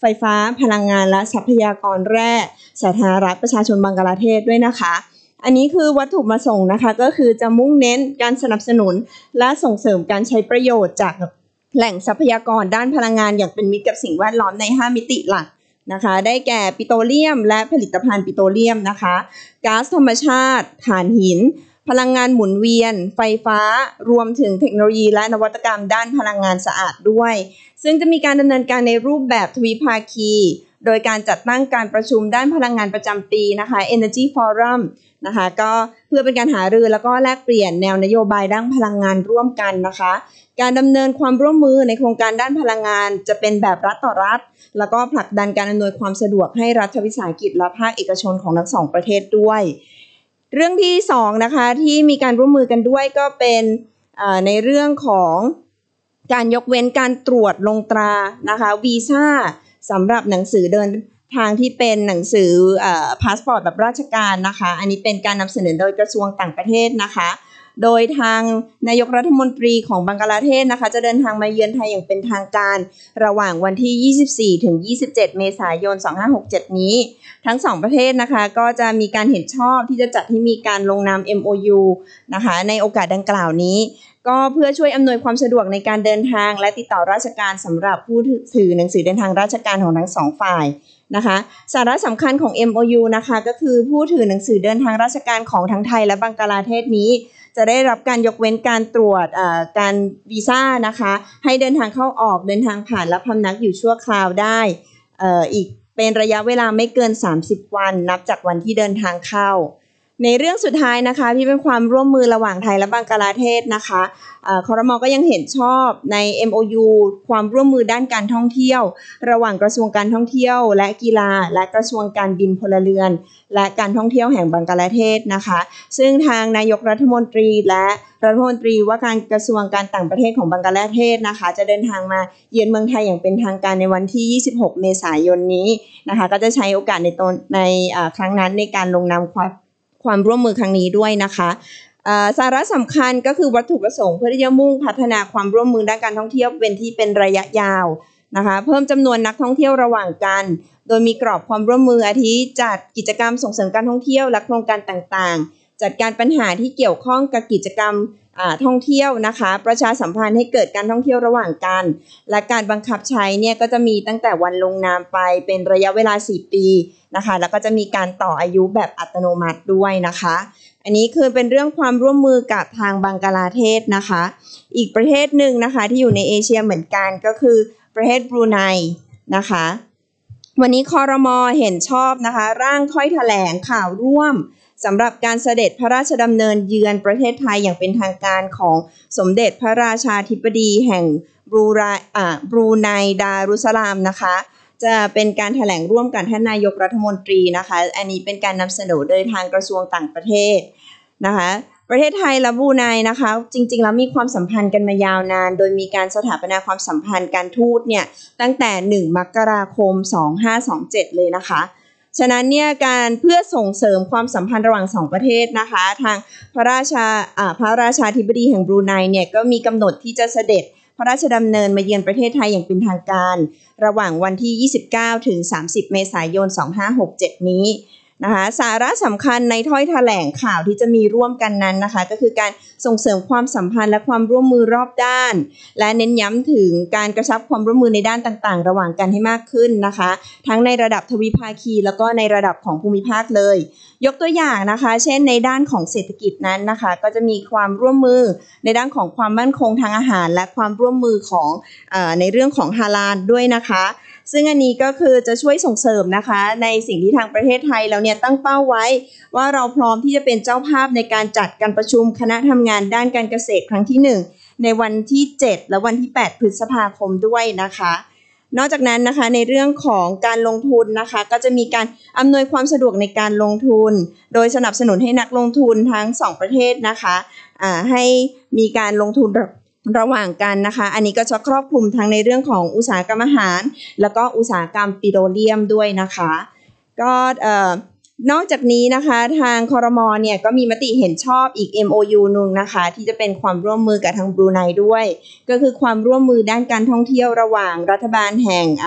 [SPEAKER 3] ฟ้าพลังงานและทรัพยากรแร่สาธารณรัฐประชาชนบังกลาเทศด้วยนะคะอันนี้คือวัตถุประสงค์นะคะก็คือจะมุ่งเน้นการสนับสนุนและส่งเสริมการใช้ประโยชน์จากแหล่งทรัพยากรด้านพลังงานอย่างเป็นมิตรกับสิ่งแวดล้อมในห้ามิติหลักนะคะได้แก่ปิโตรเลียมและผลิตภัณฑ์ปิโตรเลียมนะคะก๊าซธรรมชาติถ่านหินพลังงานหมุนเวียนไฟฟ้ารวมถึงเทคโนโลยีและนวัตกรรมด้านพลังงานสะอาดด้วยซึ่งจะมีการดำเนินการในรูปแบบทวิภาคีโดยการจัดตั้งการประชุมด้านพลังงานประจำปีนะคะ Energy Forum นะคะก็เพื่อเป็นการหารือแล้วก็แลกเปลี่ยนแนวนโยบายด้านพลังงานร่วมกันนะคะการดำเนินความร่วมมือในโครงการด้านพลังงานจะเป็นแบบรัฐต่อรัฐแล้วก็ผลักดันการอำนวยความสะดวกให้รัฐวิสาหกิจและภาคเอกชนของทั้งสองประเทศด้วยเรื่องที่สองนะคะที่มีการร่วมมือกันด้วยก็เป็นในเรื่องของการยกเว้นการตรวจลงตรานะคะวีซ่าสำหรับหนังสือเดินทางที่เป็นหนังสือเอ่อพาสปอร์ตแบบราชการนะคะอันนี้เป็นการนำเสนอโดยกระทรวงต่างประเทศนะคะโดยทางนายกรัฐมนตรีของบังกลาเทศนะคะจะเดินทางมาเยือนไทยอย่างเป็นทางการระหว่างวันที่ยี่สิบสี่ถึงยี่สิบเจ็ดเมษายนสองพันห้าร้อยหกสิบเจ็ดนี้ทั้งสองประเทศนะคะก็จะมีการเห็นชอบที่จะจัดให้มีการลงนาม เอ็ม โอ ยู นะคะในโอกาสดังกล่าวนี้ก็เพื่อช่วยอำนวยความสะดวกในการเดินทางและติดต่อราชการสำหรับผู้ถือหนังสือเดินทางราชการของทั้งสองฝ่ายนะคะสาระสำคัญของ เอ็ม โอ ยู นะคะก็คือผู้ถือหนังสือเดินทางราชการของทั้งไทยและบังกลาเทศนี้จะได้รับการยกเว้นการตรวจการวีซ่านะคะให้เดินทางเข้าออกเดินทางผ่านและพำนักอยู่ชั่วคราวได้อีกเป็นระยะเวลาไม่เกินสามสิบวันนับจากวันที่เดินทางเข้าในเรื่องสุดท้ายนะคะที่เป็นความร่วมมือระหว่างไทยและบังกลาเทศนะคะครม.ก็ยังเห็นชอบใน เอ็ม โอ ยู ความร่วมมือด้านการท่องเที่ยวระหว่างกระทรวงการท่องเที่ยวและกีฬาและกระทรวงการบินพลเรือนและการท่องเที่ยวแห่งบังกลาเทศนะคะซึ่งทางนายกรัฐมนตรีและรัฐมนตรีว่าการกระทรวงการต่างประเทศของบังกลาเทศนะคะจะเดินทางมาเยือนเมืองไทยอย่างเป็นทางการในวันที่ยี่สิบหกเมษายนนี้นะคะก็จะใช้โอกาสในตนในครั้งนั้นในการลงนามความความร่วมมือครั้งนี้ด้วยนะคะสาระสำคัญก็คือวัตถุประสงค์เพื่อที่จะมุ่งพัฒนาความร่วมมือด้านการท่องเที่ยวเป็นที่เป็นระยะยาวนะคะเพิ่มจำนวนนักท่องเที่ยวระหว่างกันโดยมีกรอบความร่วมมืออาทิจัดกิจกรรมส่งเสริมการท่องเที่ยวและโครงการต่างๆจัดการปัญหาที่เกี่ยวข้องกับกิจกรรมท่องเที่ยวนะคะประชาสัมพันธ์ให้เกิดการท่องเที่ยวระหว่างกันและการบังคับใช้เนี่ยก็จะมีตั้งแต่วันลงนามไปเป็นระยะเวลาสี่ปีนะคะแล้วก็จะมีการต่ออายุแบบอัตโนมัติด้วยนะคะอันนี้คือเป็นเรื่องความร่วมมือกับทางบังกลาเทศนะคะอีกประเทศหนึ่งนะคะที่อยู่ในเอเชียเหมือนกันก็คือประเทศบรูไนนะคะวันนี้ครม.เห็นชอบนะคะร่างถ้อยแถลงข่าวร่วมสำหรับการเสด็จพระราชดำเนินเยือนประเทศไทยอย่างเป็นทางการของสมเด็จพระราชาธิบดีแห่งบรูไนอ่าบรูไนดารุสสลามนะคะจะเป็นการแถลงร่วมกับท่านนายกรัฐมนตรีนะคะอันนี้เป็นการนำเสนอโดยทางกระทรวงต่างประเทศนะคะประเทศไทยและบรูไนนะคะจริงๆแล้วมีความสัมพันธ์กันมายาวนานโดยมีการสถาปนาความสัมพันธ์การทูตเนี่ยตั้งแต่หนึ่งมกราคมสองพันห้าร้อยยี่สิบเจ็ดเลยนะคะฉะนั้นเนี่ยการเพื่อส่งเสริมความสัมพันธ์ระหว่างสองประเทศนะคะทางพระราชาอ่าพระราชาธิบดีแห่งบรูไนเนี่ยก็มีกำหนดที่จะเสด็จพระราชดำเนินมาเยือนประเทศไทยอย่างเป็นทางการระหว่างวันที่ยี่สิบเก้าถึงสามสิบเมษายนสองพันห้าร้อยหกสิบเจ็ดนี้นะคะสาระสำคัญในถ้อยแถลงข่าวที่จะมีร่วมกันนั้นนะคะก็คือการส่งเสริมความสัมพันธ์และความร่วมมือรอบด้านและเน้นย้ำถึงการกระชับความร่วมมือในด้านต่างๆระหว่างกันให้มากขึ้นนะคะทั้งในระดับทวิภาคีแล้วก็ในระดับของภูมิภาคเลยยกตัวอย่างนะคะเช่นในด้านของเศรษฐกิจนั้นนะคะก็จะมีความร่วมมือในด้านของความมั่นคงทางอาหารและความร่วมมือของเอ่อในเรื่องของฮาลาลด้วยนะคะซึ่งอันนี้ก็คือจะช่วยส่งเสริมนะคะในสิ่งที่ทางประเทศไทยเราเนี่ยตั้งเป้าไว้ว่าเราพร้อมที่จะเป็นเจ้าภาพในการจัดการประชุมคณะทำงานด้านการเกษตรครั้งที่หนึ่งในวันที่เจ็ดและวันที่แปดพฤษภาคมด้วยนะคะนอกจากนั้นนะคะในเรื่องของการลงทุนนะคะก็จะมีการอำนวยความสะดวกในการลงทุนโดยสนับสนุนให้นักลงทุนทั้งสองประเทศนะคะอ่าให้มีการลงทุนระหว่างกันนะคะอันนี้ก็จะครอบคลุมทั้งในเรื่องของอุตสาหกรรมอาหารแล้วก็อุตสาหกรรมปิโตรเลียมด้วยนะคะก็เอ่อนอกจากนี้นะคะทางครม.เนี่ยก็มีมติเห็นชอบอีก เอ็ม โอ ยู นึงนะคะที่จะเป็นความร่วมมือกับทางบรูไนด้วยก็คือความร่วมมือด้านการท่องเที่ยวระหว่างรัฐบาลแห่งอ่า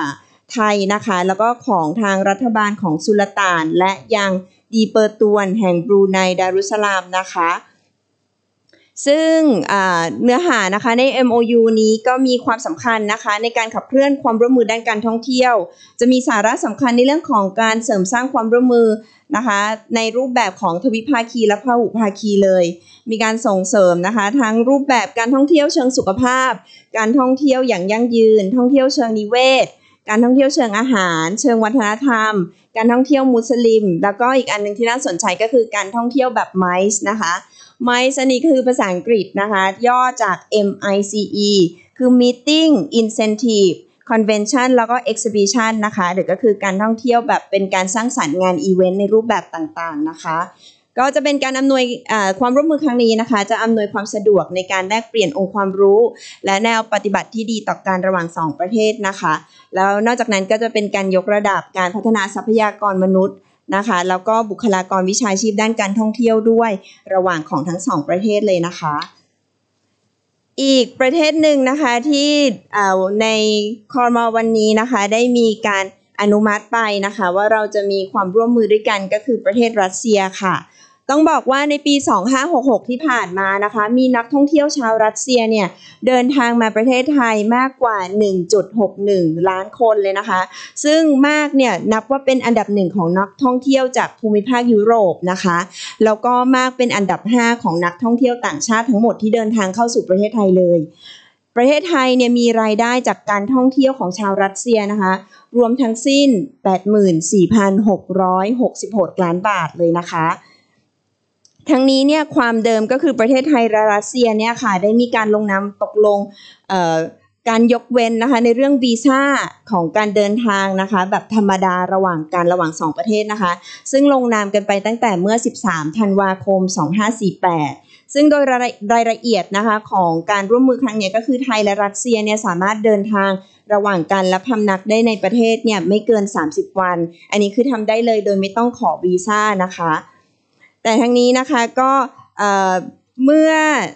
[SPEAKER 3] ไทยนะคะแล้วก็ของทางรัฐบาลของสุลต่านและยังดีเปอร์ตวนแห่งบรูไนดารุสสลามนะคะซึ่งเนื้อหานะคะใน เอ็ม โอ ยู นี้ก็มีความสำคัญนะคะในการขับเคลื่อนความร่วมมือด้านการท่องเที่ยวจะมีสาระสำคัญในเรื่องของการเสริมสร้างความร่วมมือนะคะในรูปแบบของทวิภาคีและพหุภาคีเลยมีการส่งเสริมนะคะทั้งรูปแบบการท่องเที่ยวเชิงสุขภาพการท่องเที่ยวอย่างยั่งยืนท่องเที่ยวเชิงนิเวศการท่องเที่ยวเชิงอาหารเชิงวัฒนธรรมการท่องเที่ยวมุสลิมแล้วก็อีกอันนึงที่น่าสนใจก็คือการท่องเที่ยวแบบ ไมซ์ นะคะ ไมซ์ อันนี้คือภาษาอังกฤษนะคะย่อจาก เอ็ม ไอ ซี อี คือ Meeting Incentive Convention แล้วก็ Exhibition นะคะหรือก็คือการท่องเที่ยวแบบเป็นการสร้างสรรค์งานอีเวนต์ในรูปแบบต่างๆนะคะก็จะเป็นการอำนวยความร่วมมือครั้งนี้นะคะจะอำนวยความสะดวกในการแลกเปลี่ยนองค์ความรู้และแนวปฏิบัติที่ดีต่อการระหว่างสองประเทศนะคะแล้วนอกจากนั้นก็จะเป็นการยกระดับการพัฒนาทรัพยากรมนุษย์นะคะแล้วก็บุคลากรวิชาชีพด้านการท่องเที่ยวด้วยระหว่างของทั้งสองประเทศเลยนะคะอีกประเทศหนึ่งนะคะที่ในคอรม.วันนี้นะคะได้มีการอนุมัติไปนะคะว่าเราจะมีความร่วมมือด้วยกันก็คือประเทศรัสเซียค่ะต้องบอกว่าในปีสองพันห้าร้อยหกสิบหกที่ผ่านมานะคะมีนักท่องเที่ยวชาวรัสเซียเนี่ยเดินทางมาประเทศไทยมากกว่า หนึ่งจุดหกหนึ่ง ล้านคนเลยนะคะซึ่งมากเนี่ยนับว่าเป็นอันดับหนึ่งของนักท่องเที่ยวจากภูมิภาคยุโรปนะคะแล้วก็มากเป็นอันดับห้าของนักท่องเที่ยวต่างชาติทั้งหมดที่เดินทางเข้าสู่ประเทศไทยเลยประเทศไทยเนี่ยมีรายได้จากการท่องเที่ยวของชาวรัสเซียนะคะรวมทั้งสิ้น แปดหมื่นสี่พันหกร้อยหกสิบหก ล้านบาทเลยนะคะทั้งนี้เนี่ยความเดิมก็คือประเทศไทยและรัสเซียเนี่ยค่ะได้มีการลงนามตกลงเอ่อการยกเว้นนะคะในเรื่องวีซ่าของการเดินทางนะคะแบบธรรมดาระหว่างกันระหว่างสองประเทศนะคะซึ่งลงนามกันไปตั้งแต่เมื่อสิบสามธันวาคมสองพันห้าร้อยสี่สิบแปดซึ่งโดยรายละเอียดนะคะของการร่วมมือครั้งนี้ก็คือไทยและรัสเซียเนี่ยสามารถเดินทางระหว่างกันและพำนักได้ในประเทศเนี่ยไม่เกินสามสิบวันอันนี้คือทำได้เลยโดยไม่ต้องขอวีซ่านะคะแต่ทั้งนี้นะคะก็เมื่อ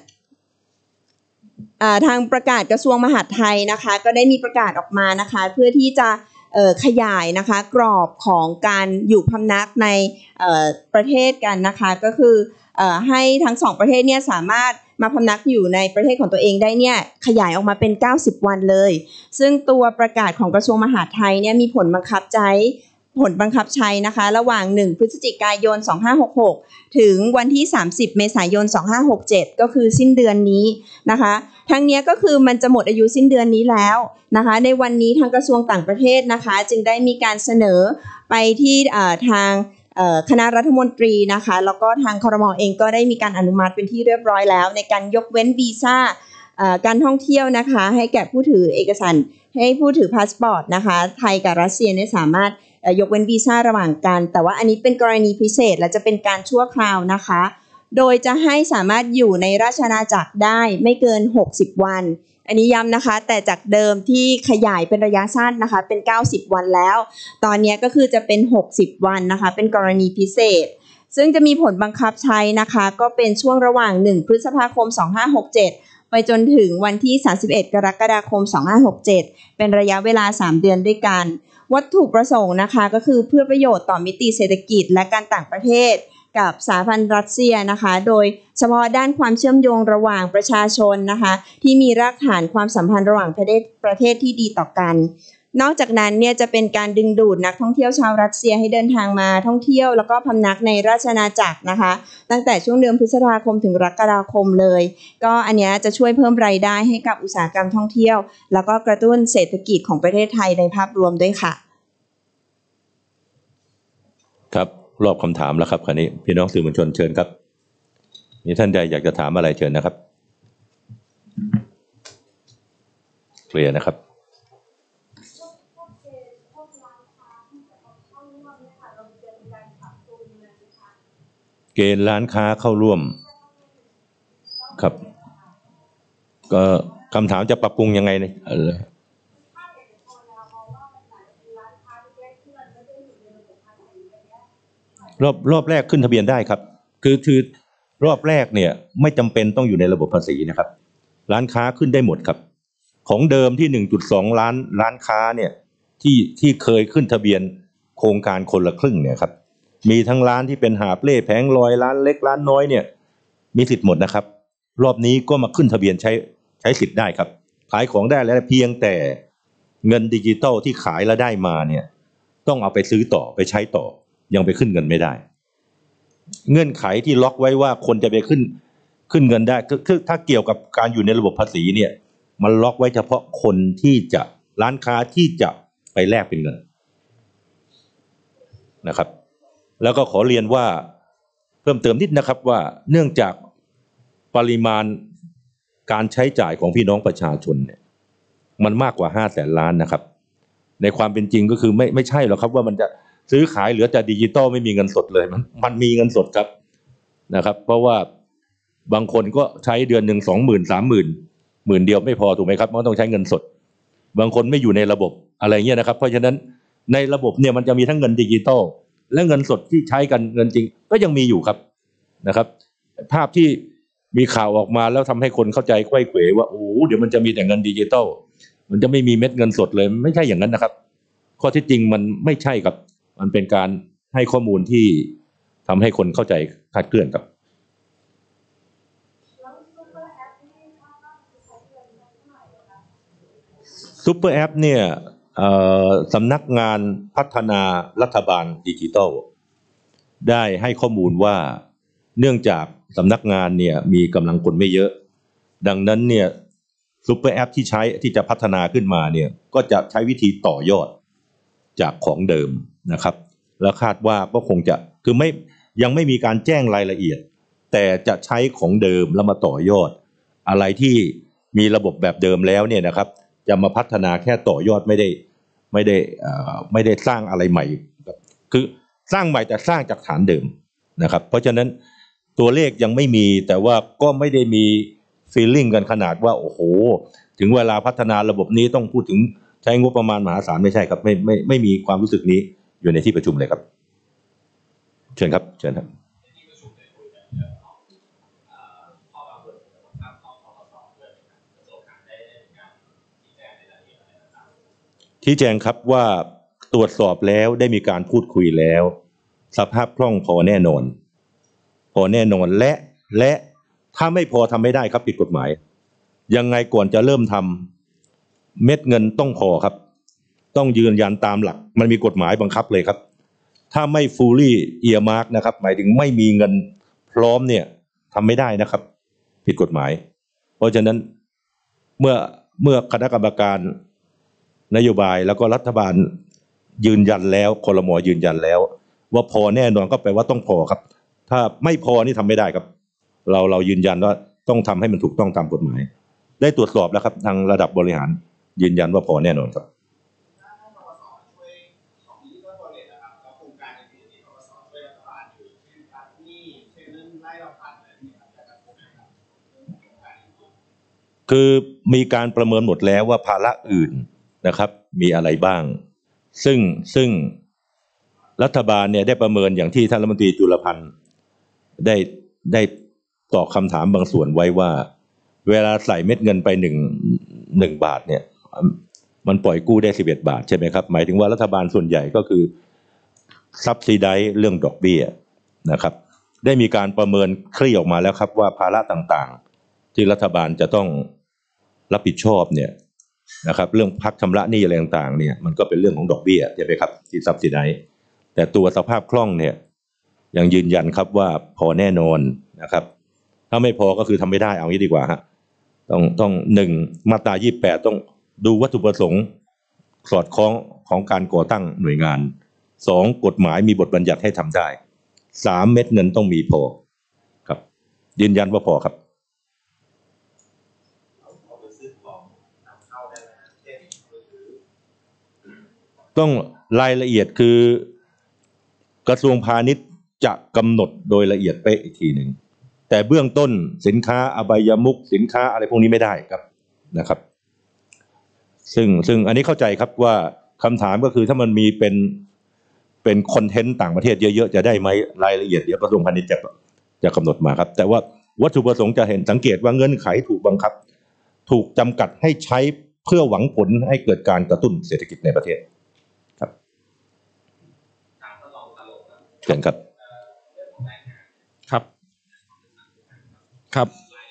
[SPEAKER 3] ทางประกาศกระทรวงมหาดไทยนะคะก็ได้มีประกาศออกมานะคะเพื่อที่จะขยายนะคะกรอบของการอยู่พำนักในประเทศกันนะคะก็คือให้ทั้งสองประเทศเนี่ยสามารถมาพำนักอยู่ในประเทศของตัวเองได้เนี่ยขยายออกมาเป็นเก้าสิบวันเลยซึ่งตัวประกาศของกระทรวงมหาดไทยเนี่ยมีผลบังคับใช้ผลบังคับใช้นะคะระหว่างหนึ่งพฤศจิกายนสองพันห้าร้อยหกสิบหกถึงวันที่สามสิบเมษายนสองพันห้าร้อยหกสิบเจ็ดก็คือสิ้นเดือนนี้นะคะทั้งนี้ก็คือมันจะหมดอายุสิ้นเดือนนี้แล้วนะคะในวันนี้ทางกระทรวงต่างประเทศนะคะจึงได้มีการเสนอไปที่ทางคณะรัฐมนตรีนะคะแล้วก็ทางครม.เองก็ได้มีการอนุมัติเป็นที่เรียบร้อยแล้วในการยกเว้นวีซ่าการท่องเที่ยวนะคะให้แก่ผู้ถือเอกสารให้ผู้ถือพาสปอร์ตนะคะไทยกับรัสเซียเนี่ยสามารถยกเว้นวีซ่าระหว่างกันแต่ว่าอันนี้เป็นกรณีพิเศษและจะเป็นการชั่วคราวนะคะโดยจะให้สามารถอยู่ในราชอาณาจักรได้ไม่เกินหกสิบวันอันนี้ย้ำนะคะแต่จากเดิมที่ขยายเป็นระยะสั้นนะคะเป็นเก้าสิบวันแล้วตอนนี้ก็คือจะเป็นหกสิบวันนะคะเป็นกรณีพิเศษซึ่งจะมีผลบังคับใช้นะคะก็เป็นช่วงระหว่างหนึ่งพฤษภาคมสองพันห้าร้อยหกสิบเจ็ดไปจนถึงวันที่สามสิบเอ็ดกรกฎาคมสองพันห้าร้อยหกสิบเจ็ดเป็นระยะเวลาสามเดือนด้วยกันวัตถุประสงค์นะคะก็คือเพื่อประโยชน์ต่อมิติเศรษฐกิจและการต่างประเทศกับสาธารณรัฐรัสเซียนะคะโดยเฉพาะด้านความเชื่อมโยงระหว่างประชาชนนะคะที่มีรากฐานความสัมพันธ์ระหว่างประเทศประเทศที่ดีต่อกันนอกจากนั้นเนี่ยจะเป็นการดึงดูดนักท่องเที่ยวชาวรัสเซียให้เดินทางมาท่องเที่ยวแล้วก็พำนักในราชอาณาจักรนะคะตั้งแต่ช่วงเดือนพฤษภาคมถึงกรกฎาคมเลยก็อันนี้จะช่วยเพิ่มรายได้ให้กับอุตสาหกรรมท่องเที่ยวแล้วก็กระตุ้นเศรษฐกิจของประเทศไทยในภาพรวมด้วยค่ะ
[SPEAKER 1] ครับรอบคำถามแล้วครับคราวนี้พี่น้องสื่อมวลชนเชิญครับมีท่านใดอยากจะถามอะไรเชิญนะครับเคลียร์นะครับเกณฑ์ร้านค้าเข้าร่วมครับก็คำถามจะปรับปรุงยังไงเนี่ยรอบรอบแรกขึ้นทะเบียนได้ครับคือคือรอบแรกเนี่ยไม่จำเป็นต้องอยู่ในระบบภาษีนะครับร้านค้าขึ้นได้หมดครับของเดิมที่ หนึ่งจุดสอง ล้านร้านค้าเนี่ยที่ที่เคยขึ้นทะเบียนโครงการคนละครึ่งเนี่ยครับมีทั้งร้านที่เป็นหาบเล่แผงลอยร้านเล็กร้านน้อยเนี่ยมีสิทธิ์หมดนะครับรอบนี้ก็มาขึ้นทะเบียนใช้ใช้สิทธิ์ได้ครับขายของได้แล้วเพียงแต่เงินดิจิตอลที่ขายแล้วได้มาเนี่ยต้องเอาไปซื้อต่อไปใช้ต่อยังไปขึ้นเงินไม่ได้เงื่อนไขที่ล็อกไว้ว่าคนจะไปขึ้นขึ้นเงินได้คือถ้าเกี่ยวกับการอยู่ในระบบภาษีเนี่ยมันล็อกไว้เฉพาะคนที่จะร้านค้าที่จะไปแลกเป็นเงินนะครับแล้วก็ขอเรียนว่าเพิ่มเติมนิดนะครับว่าเนื่องจากปริมาณการใช้จ่ายของพี่น้องประชาชนเนี่ยมันมากกว่าห้าแสนล้านนะครับในความเป็นจริงก็คือไม่ไม่ใช่หรอกครับว่ามันจะซื้อขายเหลือแต่ดิจิตอลไม่มีเงินสดเลยมันมันมีเงินสดครับนะครับเพราะว่าบางคนก็ใช้เดือนหนึ่งสองหมื่นสามหมื่นหมื่นเดียวไม่พอถูกไหมครับมันต้องใช้เงินสดบางคนไม่อยู่ในระบบอะไรเงี้ยนะครับเพราะฉะนั้นในระบบเนี่ยมันจะมีทั้งเงินดิจิตอลและเงินสดที่ใช้กันเงินจริงก็ยังมีอยู่ครับนะครับภาพที่มีข่าวออกมาแล้วทำให้คนเข้าใจไขว้เขวว่าโอ้เดี๋ยวมันจะมีแต่เงินดิจิตอลมันจะไม่มีเม็ดเงินสดเลยไม่ใช่อย่างนั้นนะครับข้อที่จริงมันไม่ใช่ครับมันเป็นการให้ข้อมูลที่ทำให้คนเข้าใจคลาดเคลื่อนครับซุปเปอร์แอปเนี่ยสำนักงานพัฒนารัฐบาลดิจิทัลได้ให้ข้อมูลว่าเนื่องจากสำนักงานเนี่ยมีกำลังคนไม่เยอะดังนั้นเนี่ยซุปเปอร์แอปที่ใช้ที่จะพัฒนาขึ้นมาเนี่ยก็จะใช้วิธีต่อยอดจากของเดิมนะครับแล้วคาดว่าก็คงจะคือไม่ยังไม่มีการแจ้งรายละเอียดแต่จะใช้ของเดิมแล้วมาต่อยอดอะไรที่มีระบบแบบเดิมแล้วเนี่ยนะครับจะมาพัฒนาแค่ต่อยอดไม่ได้ไม่ได้ไม่ได้สร้างอะไรใหม่คือสร้างใหม่แต่สร้างจากฐานเดิมนะครับเพราะฉะนั้นตัวเลขยังไม่มีแต่ว่าก็ไม่ได้มีฟีลลิ่งกันขนาดว่าโอ้โหถึงเวลาพัฒนาระบบนี้ต้องพูดถึงใช้งบประมาณมหาศาลไม่ใช่ครับไม่ไม่ไม่มีความรู้สึกนี้อยู่ในที่ประชุมเลยครับเชิญครับเชิญครับชี้แจงครับว่าตรวจสอบแล้วได้มีการพูดคุยแล้วสภาพคล่องพอแน่นอนพอแน่นอนและและถ้าไม่พอทำไม่ได้ครับผิดกฎหมายยังไงก่อนจะเริ่มทำเม็ดเงินต้องพอครับต้องยืนยันตามหลักมันมีกฎหมายบังคับเลยครับถ้าไม่ fully earmark นะครับหมายถึงไม่มีเงินพร้อมเนี่ยทำไม่ได้นะครับผิดกฎหมายเพราะฉะนั้นเมื่อเมื่อคณะกรรมการนโยบายแล้วก็รัฐบาลยืนยันแล้วครม.ยืนยันแล้วว่าพอแน่นอนก็แปลว่าต้องพอครับถ้าไม่พอนี่ทำไม่ได้ครับเราเรายืนยันว่าต้องทำให้มันถูกต้องตามกฎหมายได้ตรวจสอบแล้วครับทางระดับบริหารยืนยันว่าพอแน่นอนครับคือมีการประเมินหมดแล้วว่าภาระอื่นนะครับมีอะไรบ้างซึ่งซึ่งรัฐบาลเนี่ยได้ประเมินอย่างที่ท่านรัฐมนตรีจุลพันธ์ได้ได้ตอบคำถามบางส่วนไว้ว่าเวลาใส่เม็ดเงินไปหนึ่งหนึ่งบาทเนี่ยมันปล่อยกู้ได้สิบเอ็ดบาทใช่ไหมครับหมายถึงว่ารัฐบาลส่วนใหญ่ก็คือซับซิไดซ์เรื่องดอกเบี้ยนะครับได้มีการประเมินคลี่ออกมาแล้วครับว่าภาระต่างๆที่รัฐบาลจะต้องรับผิดชอบเนี่ยนะครับเรื่องพักชำระหนี้อะไรต่างๆเนี่ยมันก็เป็นเรื่องของดอกเบี้ยใช่ไหมครับที่ซับซิไดซ์แต่ตัวสภาพคล่องเนี่ยยังยืนยันครับว่าพอแน่นอนนะครับถ้าไม่พอก็คือทำไม่ได้เอางี้ดีกว่าฮะต้องต้องหนึ่งมาตรายี่สิบแปดต้องดูวัตถุประสงค์สอดคล้องของการก่อตั้งหน่วยงานสองกฎหมายมีบทบัญญัติให้ทำได้สามเม็ดเงินต้องมีพอครับยืนยันว่าพอครับต้องรายละเอียดคือกระทรวงพาณิชย์จะกำหนดโดยละเอียดเป๊ะอีกทีหนึ่งแต่เบื้องต้นสินค้าอบายมุขสินค้าอะไรพวกนี้ไม่ได้ครับนะครับซึ่งซึ่งอันนี้เข้าใจครับว่าคำถามก็คือถ้ามันมีเป็นเป็นคอนเทนต์ต่างประเทศเยอะๆจะได้ไหมรายละเอียดเดี๋ยวกระทรวงพาณิชย์จะจะกำหนดมาครับแต่ว่าวัตถุประสงค์จะเห็นสังเกตว่าเงื่อนไขถูกบังคับถูกจำกัดให้ใช้เพื่อหวังผลให้เกิดการกระตุ้นเศรษฐกิจในประเทศเชิญครับ
[SPEAKER 2] ครับครับ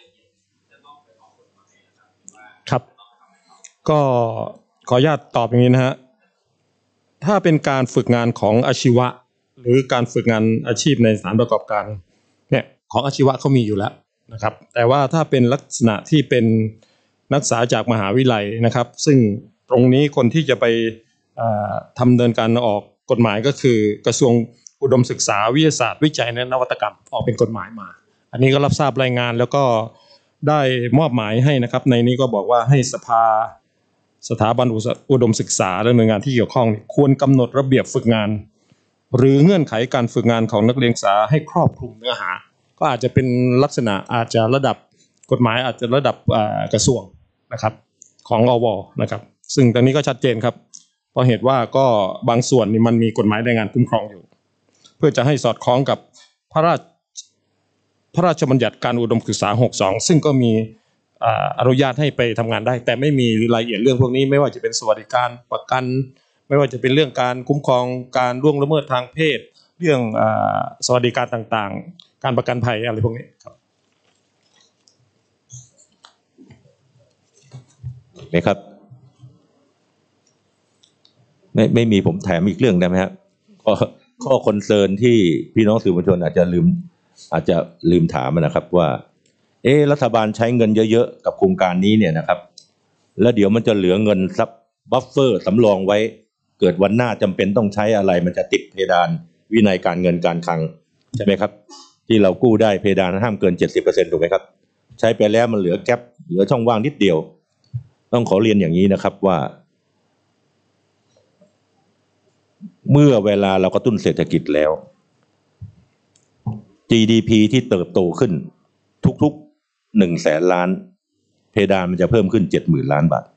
[SPEAKER 2] ครับก็ขออนุญาตตอบอย่างนี้นะฮะถ้าเป็นการฝึกงานของอาชีวะหรือการฝึกงานอาชีพในสถานประกอบการเนี่ยของอาชีวะเขามีอยู่แล้วนะครับแต่ว่าถ้าเป็นลักษณะที่เป็นนักศึกษาจากมหาวิทยาลัยนะครับซึ่งตรงนี้คนที่จะไปทำเนินการออกกฎหมายก็คือกระทรวงอุดมศึกษาวิทยาศาสตร์วิจัยและนวัตกรรมออกเป็นกฎหมายมาอันนี้ก็รับทราบรายงานแล้วก็ได้มอบหมายให้นะครับในนี้ก็บอกว่าให้สภาสถาบันอุดมศึกษาและหน่วยงานที่เกี่ยวข้องควรกำหนดระเบียบฝึกงานหรือเงื่อนไขการฝึกงานของนักเรียนศึกษาให้ครอบคลุมเนื้อหาก็อาจจะเป็นลักษณะอาจจะระดับกฎหมายอาจจะระดับกระทรวงนะครับของอวนะครับซึ่งตอนนี้ก็ชัดเจนครับเพราะเหตุว่าก็บางส่วนนี่มันมีกฎหมายแรงงานคุ้มครองอยู่เพื่อจะให้สอดคล้องกับพระราชพระราชบัญญัติการอุดมศึกษาหกสิบสองซึ่งก็มีอนุญาตให้ไปทำงานได้แต่ไม่มีรายละเอียดเรื่องพวกนี้ไม่ว่าจะเป็นสวัสดิการประกันไม่ว่าจะเป็นเรื่องการคุ้มครองการล่วงละเมิดทางเพศเรื่องสวัสดิการต่างๆการประกันภัยอะไรพวกนี้ครับ
[SPEAKER 1] ไหมครับไม่ไม่มีผมแถมอีกเรื่องได้ไหมครับข้อข้อคอนเซิร์นที่พี่น้องสื่อมวลชนอาจจะลืมอาจจะลืมถามนะครับว่าเอ๊ะรัฐบาลใช้เงินเยอะๆกับโครงการนี้เนี่ยนะครับแล้วเดี๋ยวมันจะเหลือเงินซับบัฟเฟอร์สำรองไว้เกิดวันหน้าจำเป็นต้องใช้อะไรมันจะติดเพดานวินัยการเงินการคลังใช่ไหมครับที่เรากู้ได้เพดานห้ามเกิน เจ็ดสิบเปอร์เซ็นต์ ถูกไหมครับใช้ไปแล้วมันเหลือแก๊ปเหลือช่องว่างนิดเดียวต้องขอเรียนอย่างนี้นะครับว่าเมื่อเวลาเรากระตุ้นเศรษฐกิจแล้ว จี ดี พี ที่เติบโตขึ้นทุกๆหนึ่งแสนล้านเพดานมันจะเพิ่มขึ้น เจ็ดหมื่นล้านบาท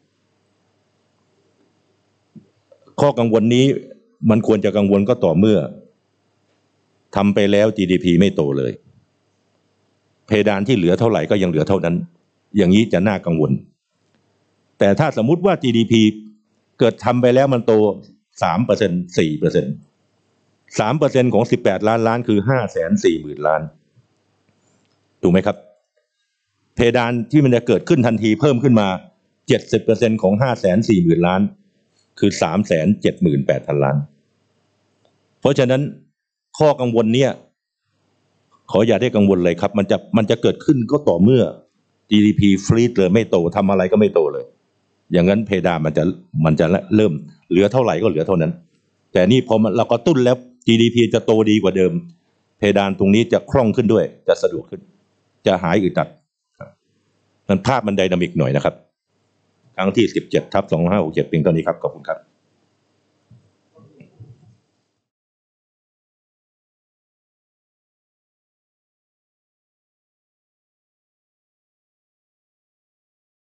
[SPEAKER 1] ข้อกังวลนี้มันควรจะกังวลก็ต่อเมื่อทำไปแล้ว จี ดี พี ไม่โตเลยเพดานที่เหลือเท่าไหร่ก็ยังเหลือเท่านั้นอย่างนี้จะน่ากังวลแต่ถ้าสมมุติว่า จี ดี พี เกิดทำไปแล้วมันโต สามเปอร์เซ็นต์ สี่เปอร์เซ็นต์ สามเปอร์เซ็นต์ ของสิบแปดล้านล้านคือ ห้าแสนสี่หมื่นล้านถูกไหมครับเพดานที่มันจะเกิดขึ้นทันทีเพิ่มขึ้นมา เจ็ดสิบเปอร์เซ็นต์ ของ ห้าแสนสี่หมื่นล้านคือ สามแสนเจ็ดหมื่นแปดพันล้านเพราะฉะนั้นข้อกังวลเนี่ยขออย่าได้กังวลเลยครับมันจะมันจะเกิดขึ้นก็ต่อเมื่อ จี ดี พี ฟรีซเลยไม่โตทำอะไรก็ไม่โตเลยอย่างนั้นเพดานมันจะมันจะเริ่มเหลือเท่าไหร่ก็เหลือเท่านั้นแต่นี่พอเราก็ตุ้นแล้ว จี ดี พี จะโตดีกว่าเดิมเพดานตรงนี้จะคล่องขึ้นด้วยจะสะดวกขึ้นจะหายอึดอัดมันภาพมันไดนามิกหน่อยนะครับครั้งที่สิบเจ็ดทับสองพันห้าร้อยหกสิบเจ็ดเพียงเท่านี้ครับขอบคุณครับ